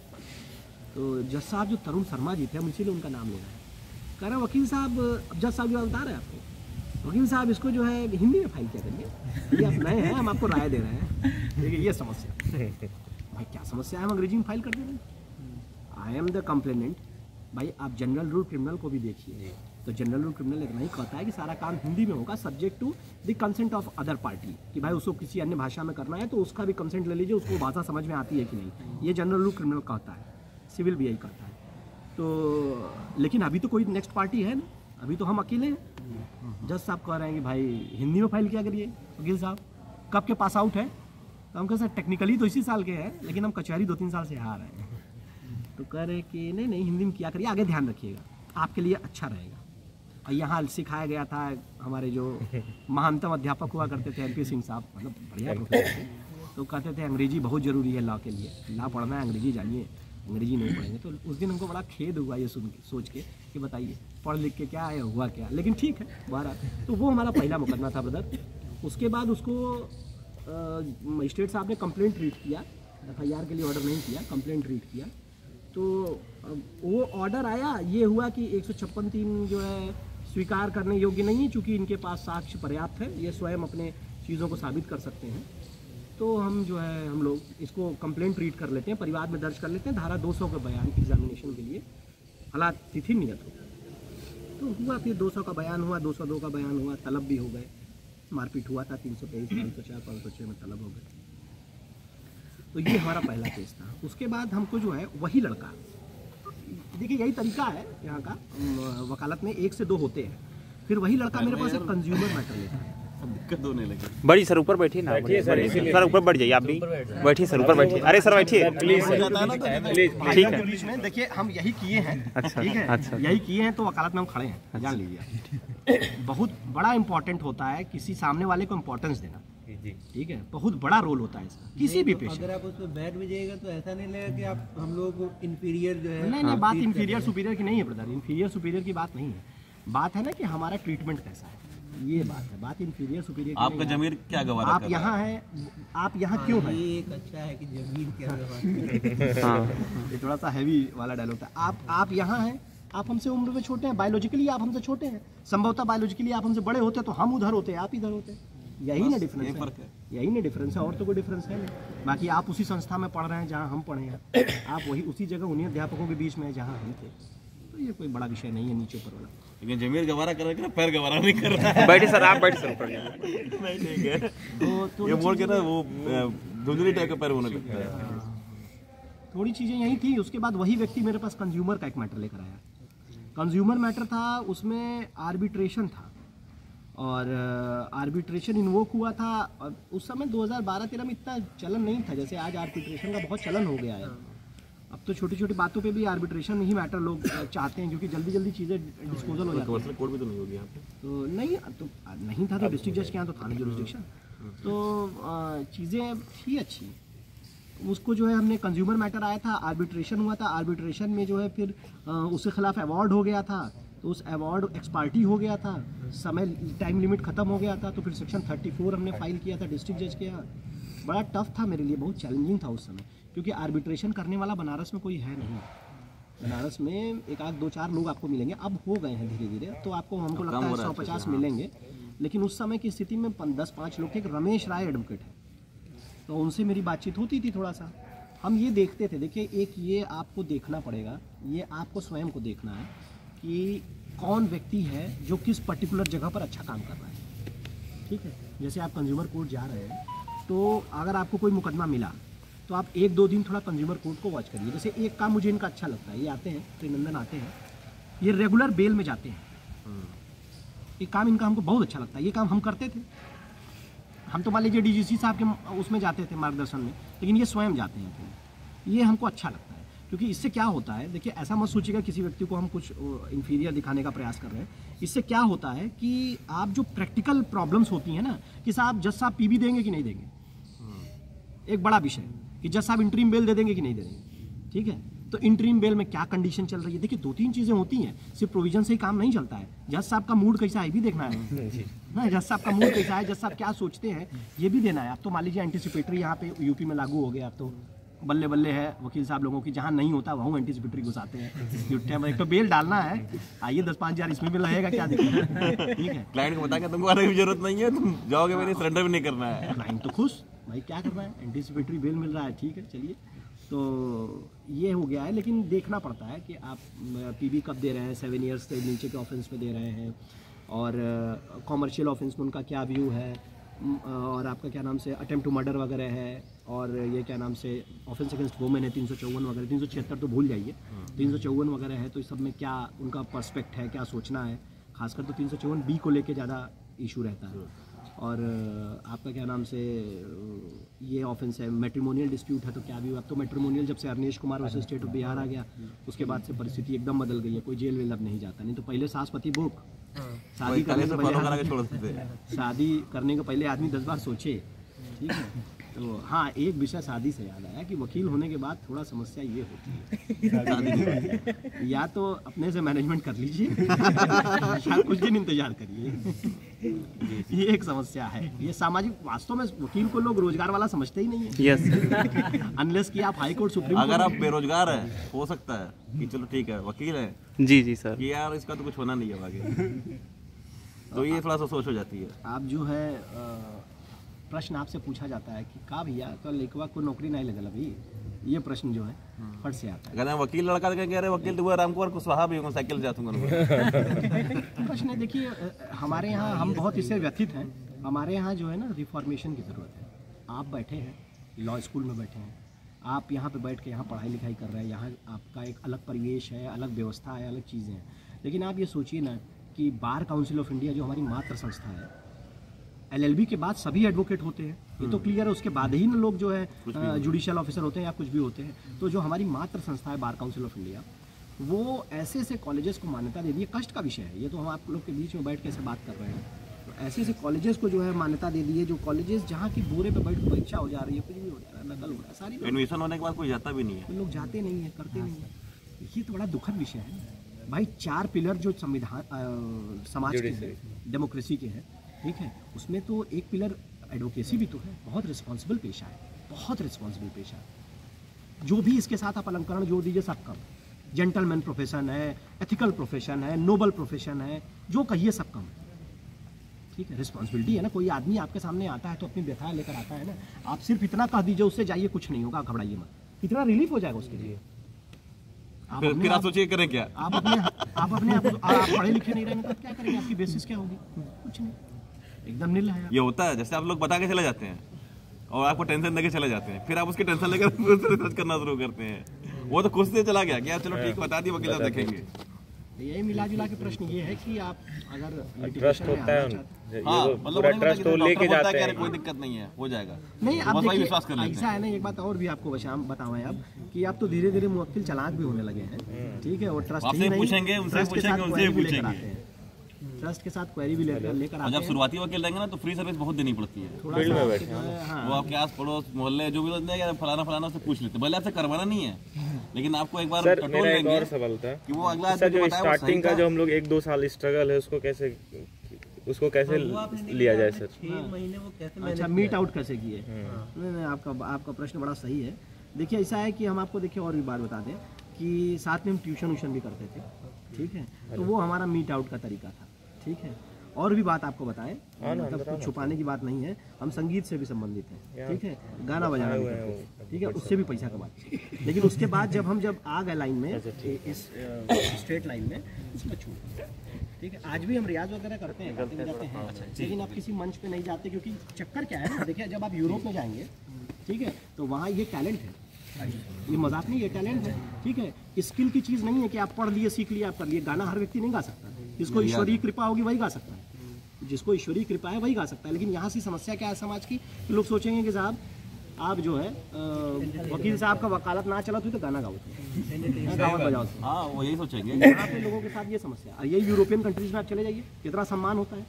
तो जज साहब जो तरुण शर्मा जी थे, हम इसीलिए उनका नाम ले रहे हैं, कह रहे वकील साहब, जज साहब जो बता रहे हैं आपको, वकील साहब इसको जो है हिंदी में फाइल किया करिए, ये आप नए हैं, हम आपको राय दे रहे हैं। देखिए ये समस्या भाई, क्या समस्या है, हम अंग्रेजी में फाइल कर दे रहे हैं। I am the complainant. भाई आप जनरल रूल क्रिमिनल को भी देखिए, तो जनरल रूल क्रिमिनल इतना ही कहता है कि सारा काम हिंदी में होगा subject to the consent of other party, कि भाई उसको किसी अन्य भाषा में करना है तो उसका भी कंसेंट ले लीजिए, उसको भाषा समझ में आती है कि नहीं। ये जनरल रूल क्रिमिनल कहता है, सिविल भी यही कहता है। तो लेकिन अभी तो कोई नेक्स्ट पार्टी है ना, अभी तो हम अकेले हैं। जज साहब कह रहे हैं कि भाई हिंदी में फाइल किया करिए। वकील साहब कब के पास आउट है? तो हम कह सर टेक्निकली तो इसी साल के हैं, लेकिन हम कचहरी दो तीन साल से हार रहे हैं। तो कह रहे कि नहीं नहीं हिंदी में किया करिए, आगे ध्यान रखिएगा, आपके लिए अच्छा रहेगा। और यहाँ सिखाया गया था हमारे जो महानतम अध्यापक हुआ करते थे एल पी सिंह साहब, मतलब बढ़िया प्रोफेसर थे, तो कहते थे अंग्रेजी बहुत ज़रूरी है लॉ के लिए, लॉ पढ़ना है अंग्रेजी जानिए, अंग्रेजी नहीं पढ़ेंगे। तो उस दिन हमको बड़ा खेद हुआ ये सुन के, सोच के कि बताइए पढ़ लिख के क्या है, हुआ क्या। लेकिन ठीक है बहरहाल, तो वो हमारा पहला मुकदमा था ब्रदर। उसके बाद उसको मजिस्ट्रेट साहब ने कंप्लेंट रीड किया, एफ आई आर के लिए ऑर्डर नहीं किया, कंप्लेंट रीड किया। तो वो ऑर्डर आया, ये हुआ कि एक सौ छप्पन तीन जो है स्वीकार करने योग्य नहीं है, चूँकि इनके पास साक्ष्य पर्याप्त है, ये स्वयं अपने चीज़ों को साबित कर सकते हैं। तो हम जो है हम लोग इसको कंप्लेंट रीड कर लेते हैं, परिवार में दर्ज कर लेते हैं, धारा दो सौ का बयान एग्जामिनेशन के लिए हालात तिथि नियत हो। तो हुआ फिर दो सौ का बयान हुआ, दो सौ दो का बयान हुआ, तलब भी हो गए, मारपीट हुआ था, तीन सौ तेईस पाँच सौ चार पाँच सौ छः में तलब हो गए। तो ये हमारा पहला केस था। उसके बाद हमको जो है वही लड़का, देखिए यही तरीका है यहाँ का, वकालत में एक से दो होते हैं, फिर वही लड़का मेरे पास एक कंज्यूमर मैटर लेता है। दिक्कत होने लगी। बड़ी सर ऊपर बैठिए ना, सर ऊपर बैठ जाइए, आप भी बैठिए सर, ऊपर बैठिए। अरे सर बैठिए प्लीज, ठीक है। देखिए हम यही किए हैं, अच्छा, ठीक है, अच्छा। यही किए हैं तो वकालत में हम खड़े हैं, जान लीजिए। बहुत बड़ा इंपॉर्टेंट होता है किसी सामने वाले को इम्पोर्टेंस देना, ठीक है, बहुत बड़ा रोल होता है इसका किसी भी पेशे। अगर आप उसमें बैठ भी जाइएगा तो ऐसा नहीं लगेगा कि आप हम लोग को इंफीरियर जो है। नहीं नहीं, बात इंफीरियर सुपीरियर की नहीं है ब्रदर, इंफीरियर सुपीरियर की बात नहीं है, बात है ना कि हमारा ट्रीटमेंट कैसा है, ये बात है, बात इंफीरियर सुपीरियर की आपका नहीं है। जमीर क्या गवारा आप कर रहा यहाँ हैं, आप यहाँ क्यों हैं? ये एक अच्छा है कि जमीन क्या है। ये थोड़ा सा हैवी वाला डायलॉग था। आप आप यहाँ हैं, आप हमसे उम्र में छोटे हैं, बायोलॉजिकली आप हमसे छोटे हैं, संभवतः बायोलॉजिकली आप हमसे बड़े होते तो हम उधर होते, आप इधर होते। यही ना डिफरेंस है, यही ना डिफरेंस है, और तो कोई डिफरेंस है नहीं। बाकी आप उसी संस्था में पढ़ रहे हैं जहाँ हम पढ़े हैं, आप वही उसी जगह उन्हीं अध्यापकों के बीच में जहाँ हम थे, तो ये कोई बड़ा विषय नहीं है नीचे ऊपर वाला। लेकिन जमीर गवारा कर रहा है, पैर गवारा नहीं कर रहा है। बैठिए सर, आप बैठिए सर ऊपर। नहीं ठीक है, तो थोड़ी ये मोड़ के चीज़ें- ना वो धुंधली टाइप का पैर होने लगता है। थोड़ी चीज़ें यही थी। उसके बाद वही व्यक्ति मेरे पास कंज्यूमर का एक मैटर लेकर आया। कंज्यूमर मैटर था, उसमें आर्बिट्रेशन था, और आर्बिट्रेशन इन्वोक हुआ था। और उस समय दो हज़ार बारह तेरह में इतना चलन नहीं था जैसे आज आर्बिट्रेशन का बहुत चलन हो गया है। अब तो छोटी छोटी बातों पे भी आर्बिट्रेशन ही मैटर लोग चाहते हैं, क्योंकि जल्दी जल्दी चीज़ें डिस्पोजल हो जाती हैं। कोर्ट भी तो नहीं होगी यहाँ पे। तो नहीं, तो नहीं था तो डिस्ट्रिक्ट जज के यहाँ तो था ना जुरिस्डिक्शन, तो चीज़ें थी अच्छी। उसको जो है हमने कंज्यूमर मैटर आया था, आर्बिट्रेशन हुआ था, आर्बिट्रेशन में जो है फिर आ, उसके खिलाफ अवार्ड हो गया था, तो उस अवार्ड एक्सपार्टी हो गया था, समय टाइम लिमिट ख़त्म हो गया था, तो फिर सेक्शन थर्टी फोर हमने फाइल किया था डिस्ट्रिक्ट जज के यहाँ। बड़ा टफ था मेरे लिए, बहुत चैलेंजिंग था उस समय, क्योंकि आर्बिट्रेशन करने वाला बनारस में कोई है नहीं। बनारस में एक आध दो चार लोग आपको मिलेंगे, अब हो गए हैं धीरे धीरे, तो आपको हमको लगता है सौ पचास मिलेंगे, लेकिन उस समय की स्थिति में दस पाँच लोग थे। एक रमेश राय एडवोकेट है, तो उनसे मेरी बातचीत होती थी थोड़ा सा, हम ये देखते थे। देखिए एक ये आपको देखना पड़ेगा, ये आपको स्वयं को देखना है कि कौन व्यक्ति है जो किस पर्टिकुलर जगह पर अच्छा काम कर रहा है, ठीक है। जैसे आप कंज्यूमर कोर्ट जा रहे हैं, तो अगर आपको कोई मुकदमा मिला तो आप एक दो दिन थोड़ा कंज्यूमर कोर्ट को वॉच करिए। जैसे एक काम मुझे इनका अच्छा लगता है, ये आते हैं त्रिनंदन आते हैं, ये रेगुलर बेल में जाते हैं, एक काम इनका हमको बहुत अच्छा लगता है। ये काम हम करते थे, हम तो मान लीजिए डी जी सी साहब के उसमें जाते थे मार्गदर्शन में, लेकिन ये स्वयं जाते हैं, तो ये हमको अच्छा लगता है। क्योंकि इससे क्या होता है, देखिए ऐसा मत सोचिएगा किसी व्यक्ति को हम कुछ इंफीरियर दिखाने का प्रयास कर रहे हैं। इससे क्या होता है कि आप जो प्रैक्टिकल प्रॉब्लम्स होती हैं ना, कि साहब जज साहब पी बी देंगे कि नहीं देंगे, एक बड़ा विषय, कि जज साहब इंटरिम बेल दे देंगे कि नहीं दे देंगे, ठीक है। तो इंटरिम बेल में क्या कंडीशन चल रही है, देखिए दो तीन चीज़ें होती हैं, सिर्फ प्रोविजन से ही काम नहीं चलता है। जज साहब का मूड कैसा है भी देखना है ना, जज साहब का मूड कैसा है, जज साहब क्या सोचते हैं ये भी देना है। आप तो मान लीजिए एंटीसिपेटरी यहाँ पे यूपी में लागू हो गया, अब तो बल्ले बल्ले है वकील साहब लोगों की, जहाँ नहीं होता वहाँ एंटीसिपेटरी घुसाते हैं, जुट्टे में एक तो बेल डालना है, आइए दस पाँच हज़ार इसमें भी लगेगा, क्या दिक्कत है, ठीक है। क्लाइंट को बता के तुमको आने की जरूरत नहीं है, तुम जाओगे मैंने सरेंडर भी नहीं करना है। क्लाइंट तो खुश, भाई क्या करना है, एंटीसिपेटरी बेल मिल रहा है, ठीक है चलिए। तो ये हो गया है, लेकिन देखना पड़ता है कि आप पीबी कब दे रहे हैं, सेवन इयर्स से नीचे के ऑफेंस पे दे रहे हैं, और कॉमर्शियल ऑफेंस में उनका क्या व्यू है, और आपका क्या नाम से अटेम्प्ट टू मर्डर वगैरह है, और ये क्या नाम से ऑफेंस अगेंस्ट वुमेन है, तीन सौ चौवन वगैरह, तीन सौ छिहत्तर तो भूल जाइए, तीन सौ चौवन वगैरह है, तो इस सब में क्या उनका पर्सपेक्ट है, क्या सोचना है, खासकर तो तीन सौ चौवन बी को लेके ज़्यादा इशू रहता है। और आपका क्या नाम से ये ऑफेंस है, मैट्रिमोनियल डिस्प्यूट है, तो क्या भी, अब तो मैट्रिमोनियल जब से Arnesh Kumar versus state of Bihar आ गया उसके बाद से परिस्थिति एकदम बदल गई है, कोई जेल वेल अब नहीं जाता, नहीं तो पहले सास पति बुक, शादी करने से पहले शादी करने के पहले आदमी दस बार सोचे, ठीक है। तो हाँ, एक विषय शादी से याद आया कि वकील होने के बाद थोड़ा समस्या ये होती है, या तो अपने से मैनेजमेंट कर लीजिए या कुछ दिन इंतजार करिए, ये एक समस्या है। ये सामाजिक, वास्तव में वकील को लोग रोजगार वाला समझते ही नहीं है, यस अनलेस कि आप हाई कोर्ट सुप्रीम अगर आप बेरोजगार है, हो सकता है कि चलो ठीक है वकील है, जी जी सर, कि यार इसका तो कुछ होना नहीं है आगे, तो ये थोड़ा सा सोच हो जाती है। आप जो है प्रश्न आपसे पूछा जाता है कि का भैया तो लिखवा को नौकरी नहीं लगल अभी, ये प्रश्न जो है फट से आता है। अगर मैं वकील लड़का कह रहे वकील तो हुआ रामकुमार कुशवाहा भी हूँ, साइकिल जातूंगा। प्रश्न है, देखिए हमारे यहाँ हम बहुत इससे व्यथित हैं, हमारे यहाँ जो है ना रिफॉर्मेशन की ज़रूरत है। आप बैठे हैं लॉ स्कूल में बैठे हैं, आप यहाँ पे बैठ के यहाँ पढ़ाई लिखाई कर रहे हैं, यहाँ आपका एक अलग परिवेश है, अलग व्यवस्था है, अलग चीज़ें हैं, लेकिन आप ये सोचिए ना कि बार काउंसिल ऑफ इंडिया जो हमारी मात्र संस्था है, एलएलबी के बाद सभी एडवोकेट होते हैं, ये तो क्लियर है, उसके बाद ही ना लोग जो है जुडिशियल ऑफिसर होते हैं या कुछ भी होते हैं। तो जो हमारी मात्र संस्था है बार काउंसिल ऑफ इंडिया, वो ऐसे ऐसे कॉलेजेस को मान्यता दे दी है, कष्ट का विषय है ये, तो हम आप लोग के बीच में बैठ के ऐसे बात कर रहे हैं, तो ऐसे ऐसे कॉलेजेस को जो है मान्यता दे दी है, जो कॉलेजेस जहाँ की बोरे पे बैठ परीक्षा हो जा रही है, कुछ भी हो जा रहा है, नकल हो रहा है, सारी एडमिशन होने के बाद कोई जाता भी नहीं है, लोग जाते नहीं है, करते नहीं है। ये तो बड़ा दुखद विषय है भाई। चार पिलर जो संविधान समाज के हैं, डेमोक्रेसी के हैं, ठीक है, उसमें तो एक पिलर एडवोकेसी भी तो है, बहुत रिस्पॉन्सिबल पेशा है, बहुत रिस्पॉन्सिबल पेशा है। जो भी इसके साथ आप अलंकरण जोड़ दीजिए सब कम, जेंटलमैन प्रोफेशन है, एथिकल प्रोफेशन है, नोबल प्रोफेशन है, जो कहिए सब कम, ठीक है। रिस्पॉन्सिबिलिटी है ना, कोई आदमी आपके सामने आता है तो अपनी व्यथा लेकर आता है ना, आप सिर्फ इतना कह दीजिए उससे जाइए कुछ नहीं होगा, घबराइए मत, कितना रिलीफ हो जाएगा उसके लिए। आप फिर, फिर आप सोचिए करें क्या, आप अपने आप अपने आप पढ़े लिखे नहीं रहेंगे तो क्या करेंगे, आपकी बेसिस क्या होगी, कुछ नहीं, एकदम नील है। ये होता है जैसे आप लोग बता के चले जाते हैं और आपको टेंशन देके चले जाते हैं, फिर आप उसकी टेंशन लेकर रिसर्च करना शुरू करते हैं। वो तो खुद से चला गया कि यार चलो ठीक बता दी, वकील साहब देखेंगे। यही मिला जुला के प्रश्न ये है कि आप अगर ट्रस्ट होता है, हाँ, मतलब ट्रस्ट तो लेके जाते हैं, कोई दिक्कत नहीं है, हो जाएगा। नहीं, आप देखिए विश्वास कर लेते हैं। ऐसा है ना, एक बात और भी आपको बताएं अब कि आप तो धीरे धीरे मुवक्किल चालाक भी होने लगे हैं, ठीक है, और ट्रस्ट ही नहीं, पूछेंगे उनसे पूछेंगे उनसे पूछेंगे, ट्रस्ट के साथ क्वेरी भी लेकर लेकर आते हैं। जब शुरुआती वकील रहेंगे ना तो फ्री सर्विस बहुत देनी पड़ती है, थोड़ा सा वो आपके आस पड़ोस मोहल्ले जो भी लोग हैं फलाना फलाना से पूछ लेते, भले आपसे करवाना नहीं है, लेकिन आपको एक बार सर मेरा एक और सवाल था कि वो अगला सर जो स्टार्टिंग का जो हम लोग एक दो साल स्ट्रगल है उसको कैसे उसको कैसे लिया जाए सर? छह महीने वो कैसे अच्छा मीट आउट कैसे किए? नहीं नहीं, आपका आपका प्रश्न बड़ा सही है। देखिए ऐसा है कि हम आपको देखिए और भी बात बता दें कि साथ में हम ट्यूशन व्यूशन भी करते थे, ठीक है, तो वो हमारा मीट आउट का तरीका था, ठीक है। और भी बात आपको बताएं, मतलब कुछ छुपाने की बात नहीं है, हम संगीत से भी संबंधित हैं, ठीक है, गाना बजाना भी करते हैं, ठीक है, उससे भी पैसा कमाते हैं। लेकिन उसके बाद जब हम जब आ गए लाइन में, इस स्ट्रेट लाइन में, उसमें छूट, ठीक है। आज भी हम रियाज वगैरह करते हैं, करते जाते हैं, लेकिन आप किसी मंच पे नहीं जाते, क्योंकि चक्कर क्या है ना, देखिए जब आप यूरोप में जाएंगे, ठीक है, तो वहाँ ये टैलेंट है, ये मजाक नहीं, ये टैलेंट है, ठीक है। स्किल की चीज़ नहीं है कि आप पढ़ लिए सीख लिए आप कर लिए। गाना हर व्यक्ति नहीं गा सकता, जिसको ईश्वरीय कृपा होगी वही गा सकता है, जिसको ईश्वरीय कृपा है वही गा सकता है। लेकिन यहाँ से समस्या क्या है समाज की, लोग सोचेंगे कि साहब आप जो है वकील साहब का वकालत ना चला तो गाना गाओ, गावत बजाओ, हाँ वो यही सोचेंगे। यहाँ पे लोगों के साथ ये समस्या है। ये यूरोपियन कंट्रीज में आप चले जाइए, कितना सम्मान होता है।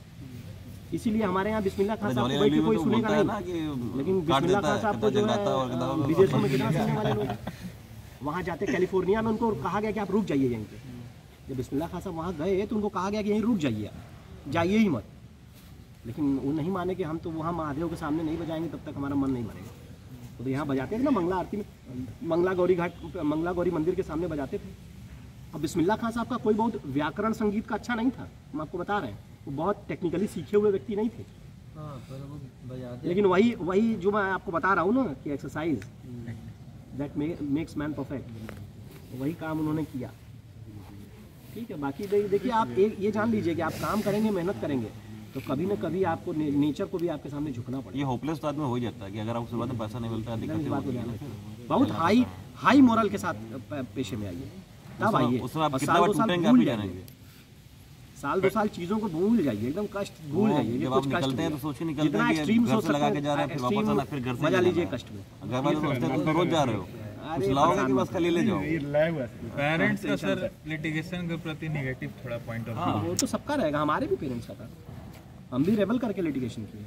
इसीलिए हमारे यहाँ बिस्मिल्लाह खान साहब को बैठ के कोई सुनेगा नहीं, लेकिन बिस्मिल्लाह खान साहब को जो है विदेशों में कितना सुनने वाले लोग, वहाँ जाते कैलिफोर्निया में उनको कहा गया कि आप रुक जाइए यहीं पे। जब बिस्मिल्लाह खान साहब वहाँ गए तो उनको कहा गया कि यहीं रुक जाइए, जाइए ही मत, लेकिन वो नहीं माने कि हम तो वहाँ महादेव के सामने नहीं बजाएंगे तब तक हमारा मन नहीं भरेगा। तो यहाँ बजाते थे ना मंगला आरती में, मंगला गौरी घाट, मंगला गौरी मंदिर के सामने बजाते थे। अब बिस्मिल्लाह खान साहब का कोई बहुत व्याकरण संगीत का अच्छा नहीं था, हम आपको बता रहे हैं, वो बहुत टेक्निकली सीखे हुए व्यक्ति नहीं थे। हाँ, पर वो बजाते लेकिन वही वही जो मैं आपको बता रहा हूँ ना कि exercise that makes man perfect, वही काम उन्होंने किया। ठीक है, बाकी दे, देखिए आप एक ये जान लीजिए कि आप काम करेंगे, मेहनत करेंगे तो कभी ना कभी आपको ने, नेचर को भी आपके सामने झुकना पड़ेगा। ये होपलेस तो आदमी हो ही जाता है कि अगर आपको शुरुआत में पैसा नहीं मिलता है, दिक्कतें होती हैं। बहुत हाई हाई मोरल के साथ प- पेशे में आइए, तब आइए। उसमें आप और कितना साल बार दो साल टूटेंगे आप भूल ही जाइए, जानेंगे। साल दो साल चीजों को भूल जाइए, एकदम कष्ट भूल जाइए। जब कुछ आप कष्ट निकलते हैं में। तो सोच ही निकलते जितना हैं कि एक्सट्रीम घर सोच से लगा सकते के जा रहे हैं, फिर वापस आना, फिर घर से मजा जाना लीजिए है। कष्ट में। घर वाले सोचते हैं तुम तो रोज जा रहे हो, कुछ अरे लाओगे कि बस खाली ले जाओ। पेरेंट्स का सर लिटिगेशन के प्रति नेगेटिव थोड़ा पॉइंट ऑफ हाँ, वो तो सबका रहेगा, हमारे भी पेरेंट्स का था। हम भी रेबल करके लिटिगेशन किए,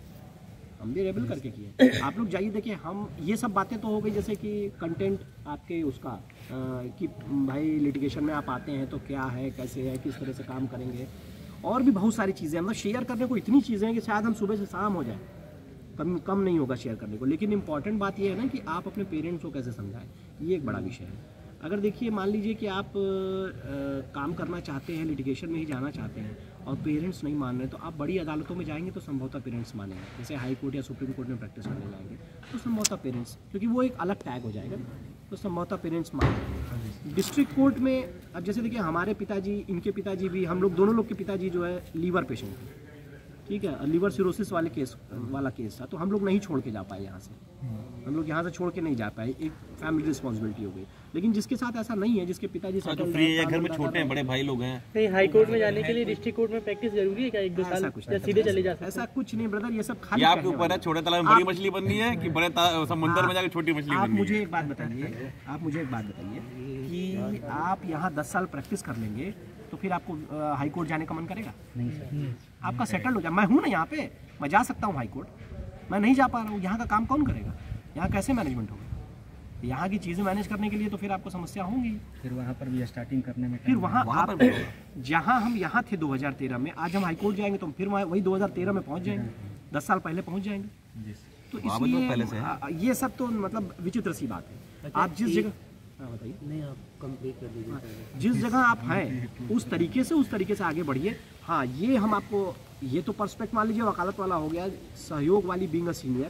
हम भी रेबल करके किए। आप लोग जाइए देखिए, हम ये सब बातें तो हो गई जैसे कि कंटेंट आपके उसका आ, कि भाई लिटिगेशन में आप आते हैं तो क्या है, कैसे है, किस तरह से काम करेंगे, और भी बहुत सारी चीज़ें मतलब शेयर करने को इतनी चीज़ें हैं कि शायद हम सुबह से शाम हो जाए, कम कम नहीं होगा शेयर करने को। लेकिन इंपॉर्टेंट बात यह है ना कि आप अपने पेरेंट्स को कैसे समझाएं, ये एक बड़ा विषय है। अगर देखिए मान लीजिए कि आप आ, काम करना चाहते हैं, लिटिगेशन में ही जाना चाहते हैं और पेरेंट्स नहीं मान रहे, तो आप बड़ी अदालतों में जाएंगे तो संभवतः पेरेंट्स मानेंगे। जैसे हाई कोर्ट या सुप्रीम कोर्ट में प्रैक्टिस करने जाएंगे तो संभवतः पेरेंट्स, क्योंकि वो एक अलग टैग हो जाएगा, तो संभवतः पेरेंट्स मानेंगे। डिस्ट्रिक्ट कोर्ट में अब जैसे देखिए हमारे पिताजी, इनके पिताजी भी, हम लोग दोनों लोग के पिताजी जो है लीवर पेशेंट थे, ठीक है, लीवर सिरोसिस वाले केस वाला केस था, तो हम लोग नहीं छोड़ के जा पाए यहाँ से, हम लोग यहाँ से छोड़ के नहीं जा पाए, एक फैमिली रिस्पॉन्सिबिलिटी हो गई। लेकिन जिसके साथ ऐसा नहीं है, जिसके पिताजी हाँ, तो settled फ्री हैं, है, घर में काम छोटे हैं, धंधा बड़े भाई लोग हैं। नहीं, हाई कोर्ट में जाने के लिए डिस्ट्रिक्ट कोर्ट में प्रैक्टिस जरूरी है क्या, एक दो ऐसा साल कुछ या नहीं, सीधे चले जा सकते? ऐसा कुछ नहीं ब्रदर, ये सब खाली ये आपके कहने ऊपर है, वाला छोटे तालाब में बड़ी मछली बननी है कि बड़े ता- समुद्र में जाकर छोटी मछली आप बननी मुझे है। एक बात बताइए, आप मुझे एक बात बताइए कि आप यहाँ दस साल प्रैक्टिस कर लेंगे तो फिर आपको हाई कोर्ट जाने का मन करेगा? नहीं सर, आपका सेटल्ड हो जाए। मैं हूँ ना यहाँ पे, मैं जा सकता हूँ हाई कोर्ट, मैं नहीं जा पा रहा हूँ, यहाँ का काम कौन करेगा? यहाँ कैसे मैनेजमेंट होगा? यहाँ की चीज़ें मैनेज करने के लिए तो फिर आपको समस्या होंगी। फिर वहाँ पर भी स्टार्टिंग करने में फिर वहाँ वहाँ आप पर भी जहाँ हम यहाँ थे दो हज़ार तेरह में, आज हम हाई कोर्ट जाएंगे तो फिर वहाँ वही दो हज़ार तेरह में पहुँच जाएंगे, दस साल पहले पहुँच जाएंगे। तो वहाँ पर तो इसलिए पहले से है। आ, ये सब तो मतलब विचित्र सी बात है। आप जिस जगह, हाँ बताइए, नहीं, आप कंप्लीट कर दीजिए पहले। जिस जगह आप हैं उस तरीके से उस तरीके से आगे बढ़िए। हाँ, ये हम आपको, ये तो पर्सपेक्ट मान लीजिए वकालत वाला हो गया, सहयोग वाली बीइंग अ सीनियर।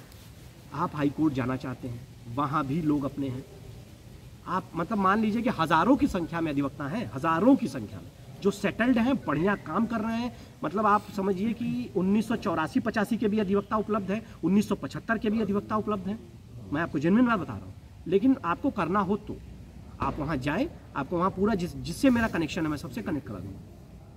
आप हाई कोर्ट जाना चाहते हैं, वहाँ भी लोग अपने हैं, आप मतलब मान लीजिए कि हज़ारों की संख्या में अधिवक्ता हैं, हज़ारों की संख्या में जो सेटल्ड हैं, बढ़िया काम कर रहे हैं। मतलब आप समझिए कि उन्नीस सौ चौरासी पचासी के भी अधिवक्ता उपलब्ध है, उन्नीस सौ पचहत्तर के भी अधिवक्ता उपलब्ध हैं। मैं आपको जेन्युइन बात बता रहा हूँ। लेकिन आपको करना हो तो आप वहाँ जाएं, आपको वहाँ पूरा जिस जिससे मेरा कनेक्शन है मैं सबसे कनेक्ट करा दूँगा।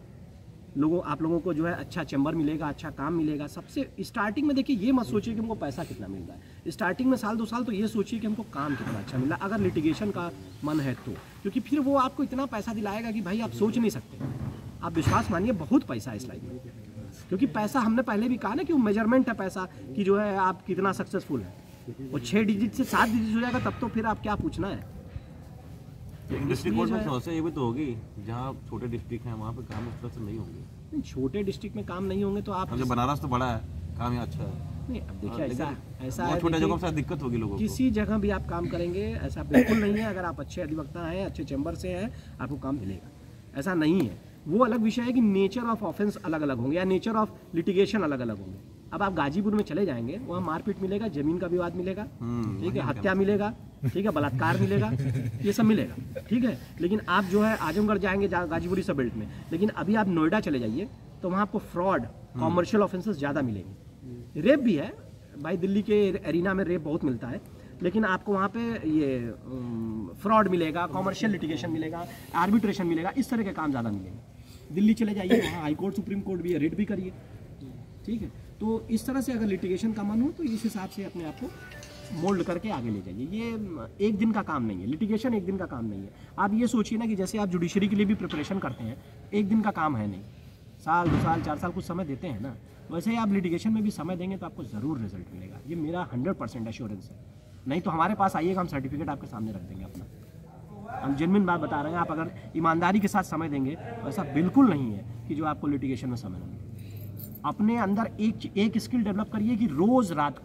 लोगों आप लोगों को जो है अच्छा चैम्बर मिलेगा, अच्छा काम मिलेगा। सबसे स्टार्टिंग में देखिए ये मत सोचिए कि हमको पैसा कितना मिल रहा है, स्टार्टिंग में साल दो साल तो ये सोचिए कि हमको काम कितना अच्छा मिला, अगर लिटिगेशन का मन है तो, क्योंकि फिर वो आपको इतना पैसा दिलाएगा कि भाई आप सोच नहीं सकते। आप विश्वास मानिए, बहुत पैसा है इस लाइन में, क्योंकि पैसा हमने पहले भी कहा ना कि वो मेजरमेंट है पैसा कि जो है आप कितना सक्सेसफुल है। वो छः डिजिट से सात डिजिट हो जाएगा तब तो फिर आप क्या पूछना है। डिस्ट्रिक्ट कोर्ट में समस्या ये भी तो होगी, जहाँ छोटे डिस्ट्रिक्ट हैं वहाँ पे काम उस तरह से नहीं होंगे। नहीं, छोटे डिस्ट्रिक्ट में काम नहीं होंगे तो आप अब जो बनारस तो बड़ा है, काम यहाँ अच्छा है। नहीं, अब देखिए ऐसा ऐसा बहुत है, छोटे देखिए, जगहों से दिक्कत होगी लोगों को। किसी जगह भी आप काम करेंगे ऐसा बिल्कुल नहीं है। अगर आप अच्छे अधिवक्ता हैं, अच्छे चैम्बर से हैं, आपको काम मिलेगा, ऐसा नहीं है। वो अलग विषय है कि नेचर ऑफ ऑफेंस अलग अलग होंगे या नेचर ऑफ लिटिगेशन अलग अलग होंगे। अब आप गाजीपुर में चले जाएंगे, वहाँ मारपीट मिलेगा, जमीन का विवाद मिलेगा, ठीक है, हत्या मिलेगा, ठीक है, बलात्कार मिलेगा, ये सब मिलेगा, ठीक है। लेकिन आप जो है आजमगढ़ जाएंगे गाजीपुरी सब बेल्ट में, लेकिन अभी आप नोएडा चले जाइए तो वहाँ आपको फ्रॉड, कॉमर्शियल ऑफेंसेस ज़्यादा मिलेंगे। रेप भी है भाई, दिल्ली के एरिना में रेप बहुत मिलता है, लेकिन आपको वहाँ पे ये फ्रॉड मिलेगा, कॉमर्शियल लिटिगेशन मिलेगा, आर्बिट्रेशन मिलेगा, इस तरह के काम ज़्यादा मिलेंगे। दिल्ली चले जाइए, वहाँ हाई कोर्ट सुप्रीम कोर्ट भी है, रेट भी करिए, ठीक है। तो इस तरह से अगर लिटिगेशन का मन हो तो इस हिसाब से अपने आप को मोल्ड करके आगे ले जाइए। ये एक दिन का काम नहीं है, लिटिगेशन एक दिन का काम नहीं है। आप ये सोचिए ना कि जैसे आप जुडिशरी के लिए भी प्रिपरेशन करते हैं, एक दिन का काम है नहीं, साल दो साल चार साल कुछ समय देते हैं ना, वैसे ही आप लिटिगेशन में भी समय देंगे तो आपको ज़रूर रिजल्ट मिलेगा। ये मेरा हंड्रेड परसेंट एश्योरेंस है। नहीं तो हमारे पास आइएगा, हम सर्टिफिकेट आपके सामने रख देंगे अपना। हम जेन्युइन बात बता रहे हैं, आप अगर ईमानदारी के साथ समय देंगे तो ऐसा बिल्कुल नहीं है कि जो आपको लिटिगेशन में समय न मिले। अपने अंदर एक एक स्किल डेवलप करिए कि रोज़ रात को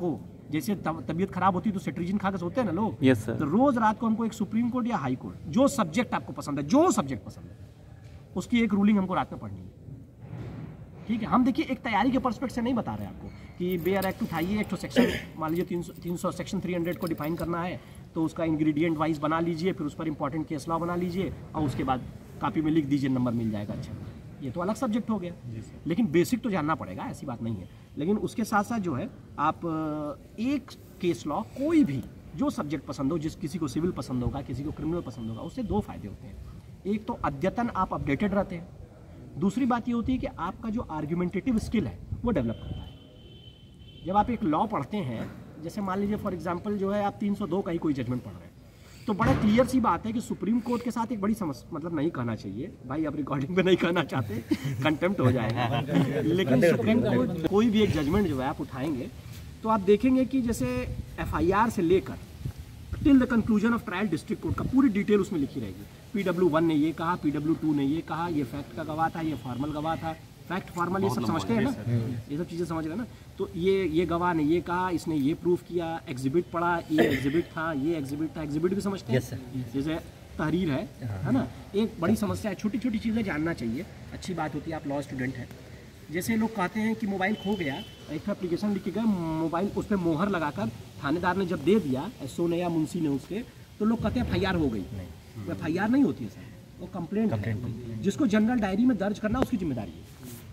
जैसे तब- तबीयत खराब होती है तो सेट्रिजिन खा के सोते हैं ना लोग, यस सर। तो रोज रात को हमको एक सुप्रीम कोर्ट या हाई कोर्ट, जो सब्जेक्ट आपको पसंद है, जो सब्जेक्ट पसंद है, उसकी एक रूलिंग हमको रात में पढ़नी है। ठीक है, हम देखिए एक तैयारी के पर्सपेक्ट से नहीं बता रहे आपको कि बेयर एक्ट उठाइए, एक तो सेक्शन मान लीजिए तीन सौ तीन सौ सेक्शन थ्री हंड्रेड को डिफाइन करना है, तो उसका इंग्रेडिएंट वाइज बना लीजिए, फिर उस पर इंपॉर्टेंट केस लॉ बना लीजिए और उसके बाद कॉपी में लिख दीजिए, नंबर मिल जाएगा। अच्छा, ये तो अलग सब्जेक्ट हो गया, लेकिन बेसिक तो जानना पड़ेगा, ऐसी बात नहीं है। लेकिन उसके साथ साथ जो है आप अ, एक केस लॉ कोई भी जो सब्जेक्ट पसंद हो, जिस किसी को सिविल पसंद होगा, किसी को क्रिमिनल पसंद होगा, उससे दो फायदे होते हैं। एक तो अद्यतन आप अपडेटेड रहते हैं, दूसरी बात ये होती है कि आपका जो आर्ग्यूमेंटेटिव स्किल है वो डेवलप करता है। जब आप एक लॉ पढ़ते हैं, जैसे मान लीजिए फॉर एग्जांपल जो है आप तीन सौ दो का ही कोई जजमेंट पढ़ रहे हैं, तो बड़ा क्लियर सी बात है कि सुप्रीम कोर्ट के साथ एक बड़ी समस्या, मतलब नहीं कहना चाहिए भाई, अब रिकॉर्डिंग पे नहीं कहना चाहते, कंटेम्प्ट हो जाएगा, लेकिन सुप्रीम कोर्ट कोई भी एक जजमेंट जो है आप उठाएंगे तो आप देखेंगे कि जैसे एफ आई आर से लेकर till the conclusion of trial district court का पूरी डिटेल उसमें लिखी रहेगी। पी डब्ल्यू वन ने ये कहा, पी डब्ल्यू टू ने ये कहा, ये फैक्ट का गवाह था, ये फॉर्मल गवाह था, फैक्ट फॉर्मल ये सब समझते हैं ना, ये सब चीज़ें समझ रहे हैं ना। तो ये ये गवाह ने ये कहा, इसने ये प्रूफ किया, एग्जिबिट पढ़ा, ये एग्जिबिट था, ये एग्जिबिट था, एग्जिबिट भी समझते हैं, जैसे तहरीर है है ना। एक बड़ी समस्या है, छोटी छोटी चीज़ें जानना चाहिए, अच्छी बात होती है, आप लॉ स्टूडेंट हैं। जैसे लोग कहते हैं कि मोबाइल खो गया, एक एप्लीकेशन लिख के गए, मोबाइल उस पर मोहर लगाकर थानेदार ने जब दे दिया, एस ओ ने या मुंशी ने उसके, तो लोग कहते हैं एफ आई आर हो गई। एफ आई आर नहीं होती है सर, वो कंप्लेंट है, जिसको जनरल डायरी में दर्ज करना उसकी जिम्मेदारी है।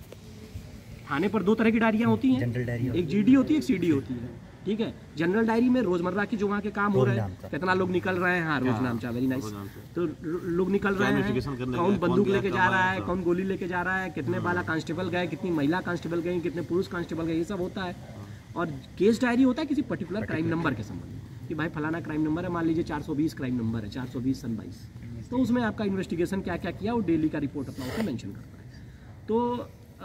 थाने पर दो तरह की डायरियाँ होती हैं, एक जी डी होती है, एक सी डी होती है। ठीक है, जनरल डायरी में रोजमर्रा के जो वहाँ के काम हो रहे हैं, कितना लोग निकल रहे हैं, हाँ रोज नाम चाह, वेरी नाइस, तो लोग निकल रहे हैं, कौन बंदूक लेके जा रहा है, कौन गोली लेके जा रहा है, कितने बाला कांस्टेबल गए, कितनी महिला कांस्टेबल गई, कितने पुरुष कांस्टेबल गए, ये सब होता है। और केस डायरी होता है किसी पर्टिकुलर क्राइम नंबर के संबंध में, कि भाई फलाना क्राइम नंबर है, मान लीजिए चार सौ बीस क्राइम नंबर है, चार सौ बीस सन बाईस, तो उसमें आपका इन्वेस्टिगेशन क्या क्या किया वो डेली का रिपोर्ट अपना उसमें मेंशन करता है। तो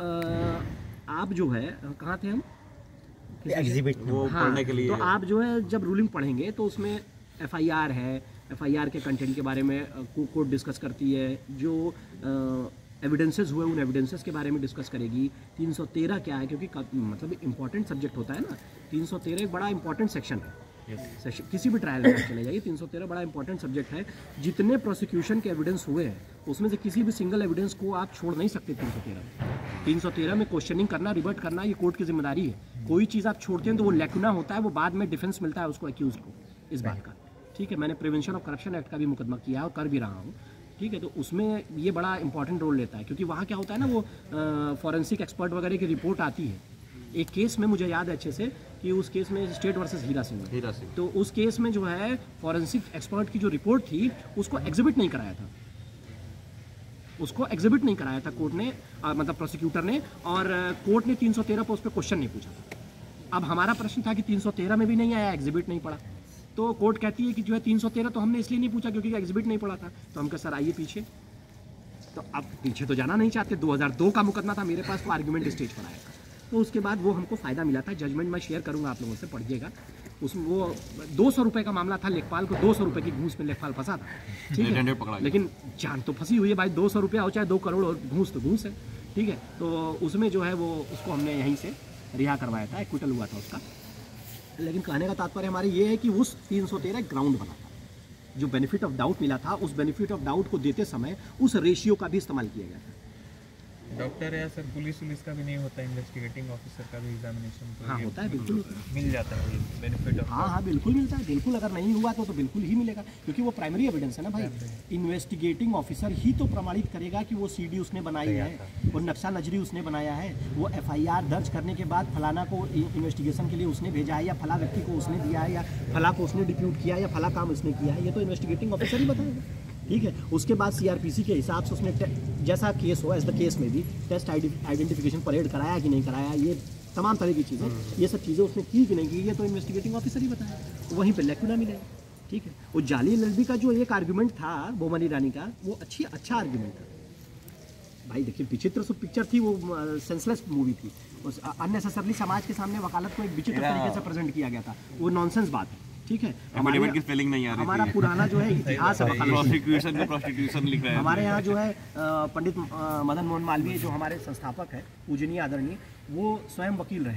आ, आप जो है कहाँ थे हम, एग्जिबिट वो हाँ, पढ़ने के लिए तो आप जो है जब रूलिंग पढ़ेंगे तो उसमें एफ आई आर है, एफ आई आर के कंटेंट के बारे में कोर्ट डिस्कस करती है, जो एविडेंसेस हुए उन एविडेंसेस के बारे में डिस्कस करेगी। तीन सौ तेरह क्या है, क्योंकि मतलब इंपॉर्टेंट सब्जेक्ट होता है ना, तीन सौ तेरह एक बड़ा इंपॉर्टेंट सेक्शन है। सेक्शन किसी भी ट्रायल में आप चले जाइए, तीन सौ तेरह बड़ा इंपॉर्टेंट सब्जेक्ट है। जितने प्रोसिक्यूशन के एविडेंस हुए हैं उसमें से किसी भी सिंगल एविडेंस को आप छोड़ नहीं सकते। तीन सौ तेरह तीन सौ तेरह में क्वेश्चनिंग करना, रिवर्ट करना, ये कोर्ट की जिम्मेदारी है। कोई चीज़ आप छोड़ते हैं तो वो लैकुना होता है, वो बाद में डिफेंस मिलता है उसको एक्यूज को इस बात का। ठीक है, मैंने प्रिवेंशन ऑफ करप्शन एक्ट का भी मुकदमा किया और कर भी रहा हूँ। ठीक है, तो उसमें ये बड़ा इंपॉर्टेंट रोल लेता है, क्योंकि वहाँ क्या होता है ना, वो फॉरेंसिक एक्सपर्ट वगैरह की रिपोर्ट आती है। एक केस में मुझे याद है अच्छे से कि उस केस में स्टेट वर्सेस हीरा सिंह हीरा सिंह, तो उस केस में जो है फॉरेंसिक एक्सपर्ट की जो रिपोर्ट थी उसको एग्जिबिट नहीं कराया था, उसको एग्जिबिट नहीं कराया था कोर्ट ने, आ, मतलब प्रोसिक्यूटर ने, और कोर्ट ने तीन सौ तेरह पर उस पर क्वेश्चन नहीं पूछा था। अब हमारा प्रश्न था कि तीन सौ तेरह में भी नहीं आया, एग्जिबिट नहीं पड़ा, तो कोर्ट कहती है कि जो है तीन सौ तेरह तो हमने इसलिए नहीं पूछा क्योंकि एग्जिबिट नहीं पड़ा था। तो हम कहा सर आइए पीछे, तो अब पीछे तो जाना नहीं चाहते, दो हज़ार दो का मुकदमा था मेरे पास, तो आर्ग्यूमेंट स्टेज पर आया था। तो उसके बाद वो हमको फ़ायदा मिला था, जजमेंट मैं शेयर करूंगा आप लोगों से, पढ़िएगा। उसमें वो दो सौ रुपये का मामला था, लेखपाल को दो सौ रुपये की घूस में लेखपाल फंसा था। ठीक है, लेकिन जान तो फंसी हुई है भाई, दो सौ रुपया हो चाहे दो करोड़ और घूस तो घूस है। ठीक है, तो उसमें जो है वो उसको हमने यहीं से रिहा करवाया था, एक्विटल हुआ था उसका। लेकिन कहने का तात्पर्य हमारे ये है कि उस तीन सौ तेरह ग्राउंड बना था, जो बेनिफिट ऑफ डाउट मिला था, उस बेनिफिट ऑफ डाउट को देते समय उस रेशियो का भी इस्तेमाल किया गया था। डॉक्टर या सर पुलिस पुलिस का भी नहीं होता, इन्वेस्टिगेटिंग ऑफिसर का भी एग्जामिनेशन तो हाँ ये होता है, बिल्कुल होता है। मिल जाता है बेनिफिट ऑफ। हाँ हाँ बिल्कुल मिलता है, बिल्कुल। अगर नहीं हुआ तो तो बिल्कुल ही मिलेगा, क्योंकि वो प्राइमरी एविडेंस है ना भाई। इन्वेस्टिगेटिंग ऑफिसर ही तो प्रमाणित करेगा कि वो सीडी उसने बनाई है, वो नक्शा नजरी उसने बनाया है, वो एफआईआर दर्ज करने के बाद फलाना को इन्वेस्टिगेशन के लिए उसने भेजा है, या फला व्यक्ति को उसने दिया है, या फला को उसने डिप्यूट किया है, या फला काम उसने किया है, ये तो इन्वेस्टिगेटिंग ऑफिसर ही बताएगा। ठीक है, उसके बाद सीआरपीसी के हिसाब से उसने जैसा केस हो, एज द केस में भी टेस्ट आइडेंटिफिकेशन परेड कराया कि नहीं कराया, ये तमाम तरह की चीज़ें, ये सब चीज़ें उसने की कि नहीं की, ये तो इन्वेस्टिगेटिंग ऑफिसर ही बताया, वहीं पे लैकुना मिलेगा। ठीक है, वो जाली एलएलबी का जो एक आर्ग्यूमेंट था बोमन ईरानी का, वो अच्छी अच्छा आर्ग्यूमेंट था भाई। देखिए विचित्र सु पिक्चर थी वो, सेंसलेस मूवी थी, उस अननेसेसरली समाज के सामने वकालत को एक विचित्र तरीके से प्रेजेंट किया गया था, वो नॉनसेंस बात है। ठीक है, एफिडेविट की स्पेलिंग नहीं आ रही थी। हमारा पुराना जो है इतिहास है वकालत, प्रोसिक्यूशन को प्रोस्टिट्यूशन लिख रहे हैं। हमारे यहाँ जो है पंडित मदन मोहन मालवीय जो हमारे संस्थापक है, पूजनीय आदरणीय, वो स्वयं वकील रहे।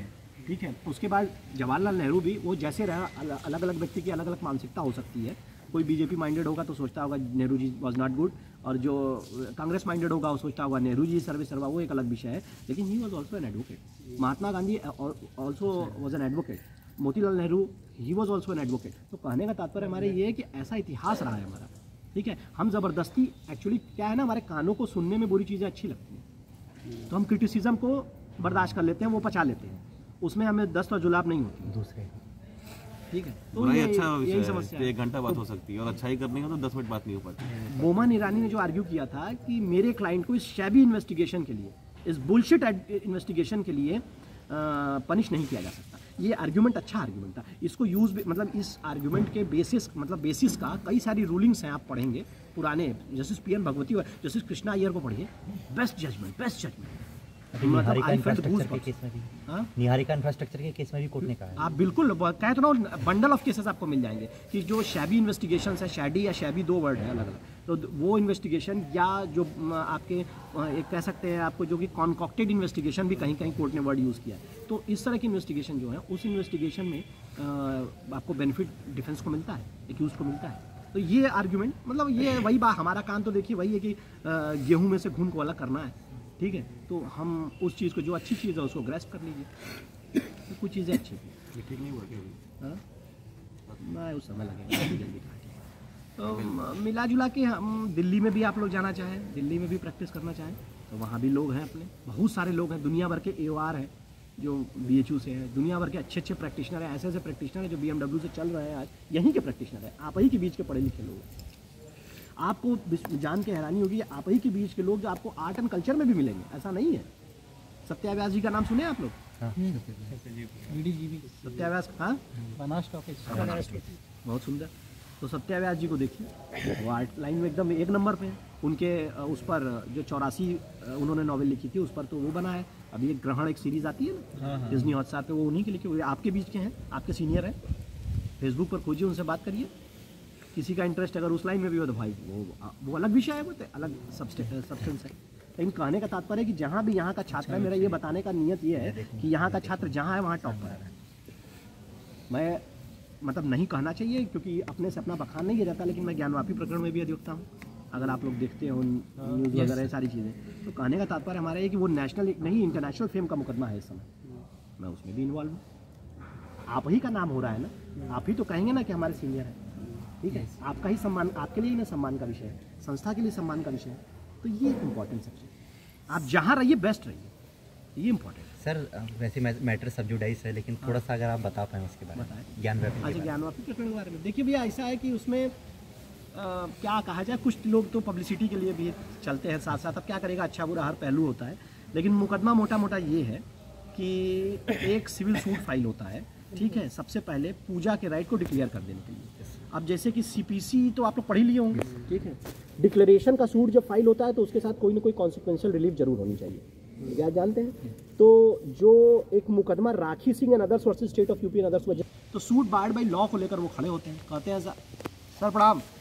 ठीक है। उसके बाद जवाहरलाल नेहरू भी वो जैसे रहा, अलग अलग व्यक्ति की अलग अलग मानसिकता हो सकती है। कोई बीजेपी माइंडेड होगा तो सोचता होगा Nehru ji was not good, और जो कांग्रेस माइंडेड होगा वो सोचता होगा नेहरू जी सर्वे सर्वा, वो एक अलग विषय है। लेकिन he was also an advocate. Mahatma Gandhi also was an advocate. Motilal Nehru he was also an advocate. तो कहने का तात्पर्य हमारे ये है कि ऐसा इतिहास रहा है हमारा, ठीक है। हम ज़बरदस्ती एक्चुअली क्या है ना, हमारे कानों को सुनने में बुरी चीज़ें अच्छी लगती हैं, तो हम क्रिटिसिज्म को बर्दाश्त कर लेते हैं, वो पचा लेते हैं, उसमें हमें दस्त और जुलाब नहीं होती दूसरे, ठीक है। तो बुराई ये अच्छा यही विषय समस्या है, है। एक घंटा बात हो सकती है और अच्छाई करने का तो दस मिनट बात नहीं हो पाती। बोमन ईरानी ने जो आर्ग्यू किया था कि मेरे क्लाइंट को इस शैबी इन्वेस्टिगेशन के लिए, इस बुलशिट इन्वेस्टिगेशन के लिए पनिश नहीं किया जा सकता, ये आर्ग्यूमेंट अच्छा आर्ग्यूमेंट था। इसको यूज मतलब इस आर्ग्यूमेंट के बेसिस मतलब बेसिस का कई सारी रूलिंग्स हैं, आप पढ़ेंगे पुराने, जस्टिस पी एन भगवती और जस्टिस कृष्णा अय्यर को पढ़िए, best judgment best judgment. Niharika infrastructure के केस में भी, हाँ? निहारिका इंफ्रास्ट्रक्चर के केस में भी कोर्ट ने कहा है। आप बिल्कुल कहे तो ना, बंडल ऑफ केसेस आपको मिल जाएंगे कि जो शैबी इन्वेस्टिगेशन है, शैडी या शैबी दो वर्ड है अलग अलग, तो वो इन्वेस्टिगेशन या जो आपके एक कह सकते हैं आपको जो कि कॉन्कॉक्टेड इन्वेस्टिगेशन भी कहीं कहीं कोर्ट ने वर्ड यूज़ किया है। तो इस तरह की इन्वेस्टिगेशन जो है, उस इन्वेस्टिगेशन में आ, आपको बेनिफिट डिफेंस को मिलता है, एक्यूज को मिलता है। तो ये आर्ग्यूमेंट मतलब ये वही बात, हमारा काम तो देखिए वही है कि गेहूँ में से घुन को अलग करना है, ठीक है। तो हम उस चीज़ को, जो अच्छी चीज़ है उसको ग्रेस्प कर लीजिए, तो कुछ चीज़ें अच्छी थी, ठीक नहीं हुआ, हाँ मैं उस समय लगेगा जल्दी। तो मिला जुला के हम दिल्ली में भी आप लोग जाना चाहें, दिल्ली में भी प्रैक्टिस करना चाहें तो वहाँ भी लोग हैं अपने, बहुत सारे लोग हैं, दुनिया भर के ए ओ आर हैं जो बी एच यू से हैं, दुनिया भर के अच्छे अच्छे प्रैक्टिशनर हैं, ऐसे ऐसे प्रैक्टिशनर हैं जो बी एम डब्ल्यू से चल रहे हैं आज, यहीं के प्रैक्टिशनर हैं, आप ही के बीच के पढ़े लिखे लोग हैं। आपको जान के हैरानी होगी, आप ही के बीच के लोग जो आपको आर्ट एंड कल्चर में भी मिलेंगे, ऐसा नहीं है। सत्याव्यास जी का नाम सुने आप लोग? सत्याव्यास, हाँ बहुत सुंदर। तो सत्याव्यास जी को देखिए, वो आर्ट लाइन में एकदम एक नंबर पे है। उनके उस पर जो चौरासी उन्होंने नॉवेल लिखी थी उस पर तो वो बना है, अभी एक ग्रहण एक सीरीज आती है ना डिज्नी हॉटस्टार पे, वो उन्हीं के लिखे हुए, आपके बीच के हैं, आपके सीनियर हैं। फेसबुक पर खोजिए, उनसे बात करिए, किसी का इंटरेस्ट अगर उस लाइन में भी हो तो भाई वो वो अलग विषय है, वो तो अलग सब्सटेंस है। लेकिन कहने का तात्पर्य है कि जहाँ भी यहाँ का छात्र है, मेरा ये बताने का नियत ये है कि यहाँ का छात्र जहाँ है वहाँ टॉप पर है। मैं मतलब नहीं कहना चाहिए क्योंकि अपने से अपना बखान नहीं किया जाता, लेकिन मैं ज्ञानवापी प्रकरण में भी अधिवक्ता हूँ, अगर आप लोग देखते हो न्यूज़ वगैरह सारी चीज़ें। तो कहने का तात्पर्य हमारा है कि वो नेशनल नहीं इंटरनेशनल फेम का मुकदमा है इस समय, मैं उसमें भी इन्वॉल्व हूँ। आप ही का नाम हो रहा है ना, आप ही तो कहेंगे ना कि हमारे सीनियर है, ठीक है। आपका ही सम्मान, आपके लिए ही ना सम्मान का विषय है, संस्था के लिए सम्मान का विषय है। तो ये इम्पोर्टेंट सबसे, आप जहाँ रहिए बेस्ट रहिए, ये इम्पोर्टेंट। सर वैसे मैटर सब जुडाइस है, लेकिन थोड़ा सा अगर आप बता पाएँ उसके बारे में, ज्ञानवापी। अच्छा, ज्ञानवापी प्रकरण के बारे में देखिए भैया, ऐसा है कि उसमें आ, क्या कहा जाए, कुछ लोग तो पब्लिसिटी के लिए भी चलते हैं साथ साथ, अब क्या करेगा, अच्छा बुरा हर पहलू होता है। लेकिन मुकदमा मोटा मोटा ये है कि एक सिविल सूट फाइल होता है, ठीक है, सबसे पहले पूजा के राइट को डिक्लेयर कर देने के लिए। अब जैसे कि सी पी सी तो आप लोग पढ़ ही लिए होंगे, ठीक है। डिक्लेरेशन का सूट जब फाइल होता है तो उसके साथ कोई ना कोई कॉन्सिक्वेंशियल रिलीफ जरूर होनी चाहिए, क्या जानते हैं। तो जो एक मुकदमा Rakhi Singh and others versus state of UP and others, तो सूट बार्ड बाई लॉ को लेकर वो खड़े होते हैं, कहते हैं सर प्रणाम,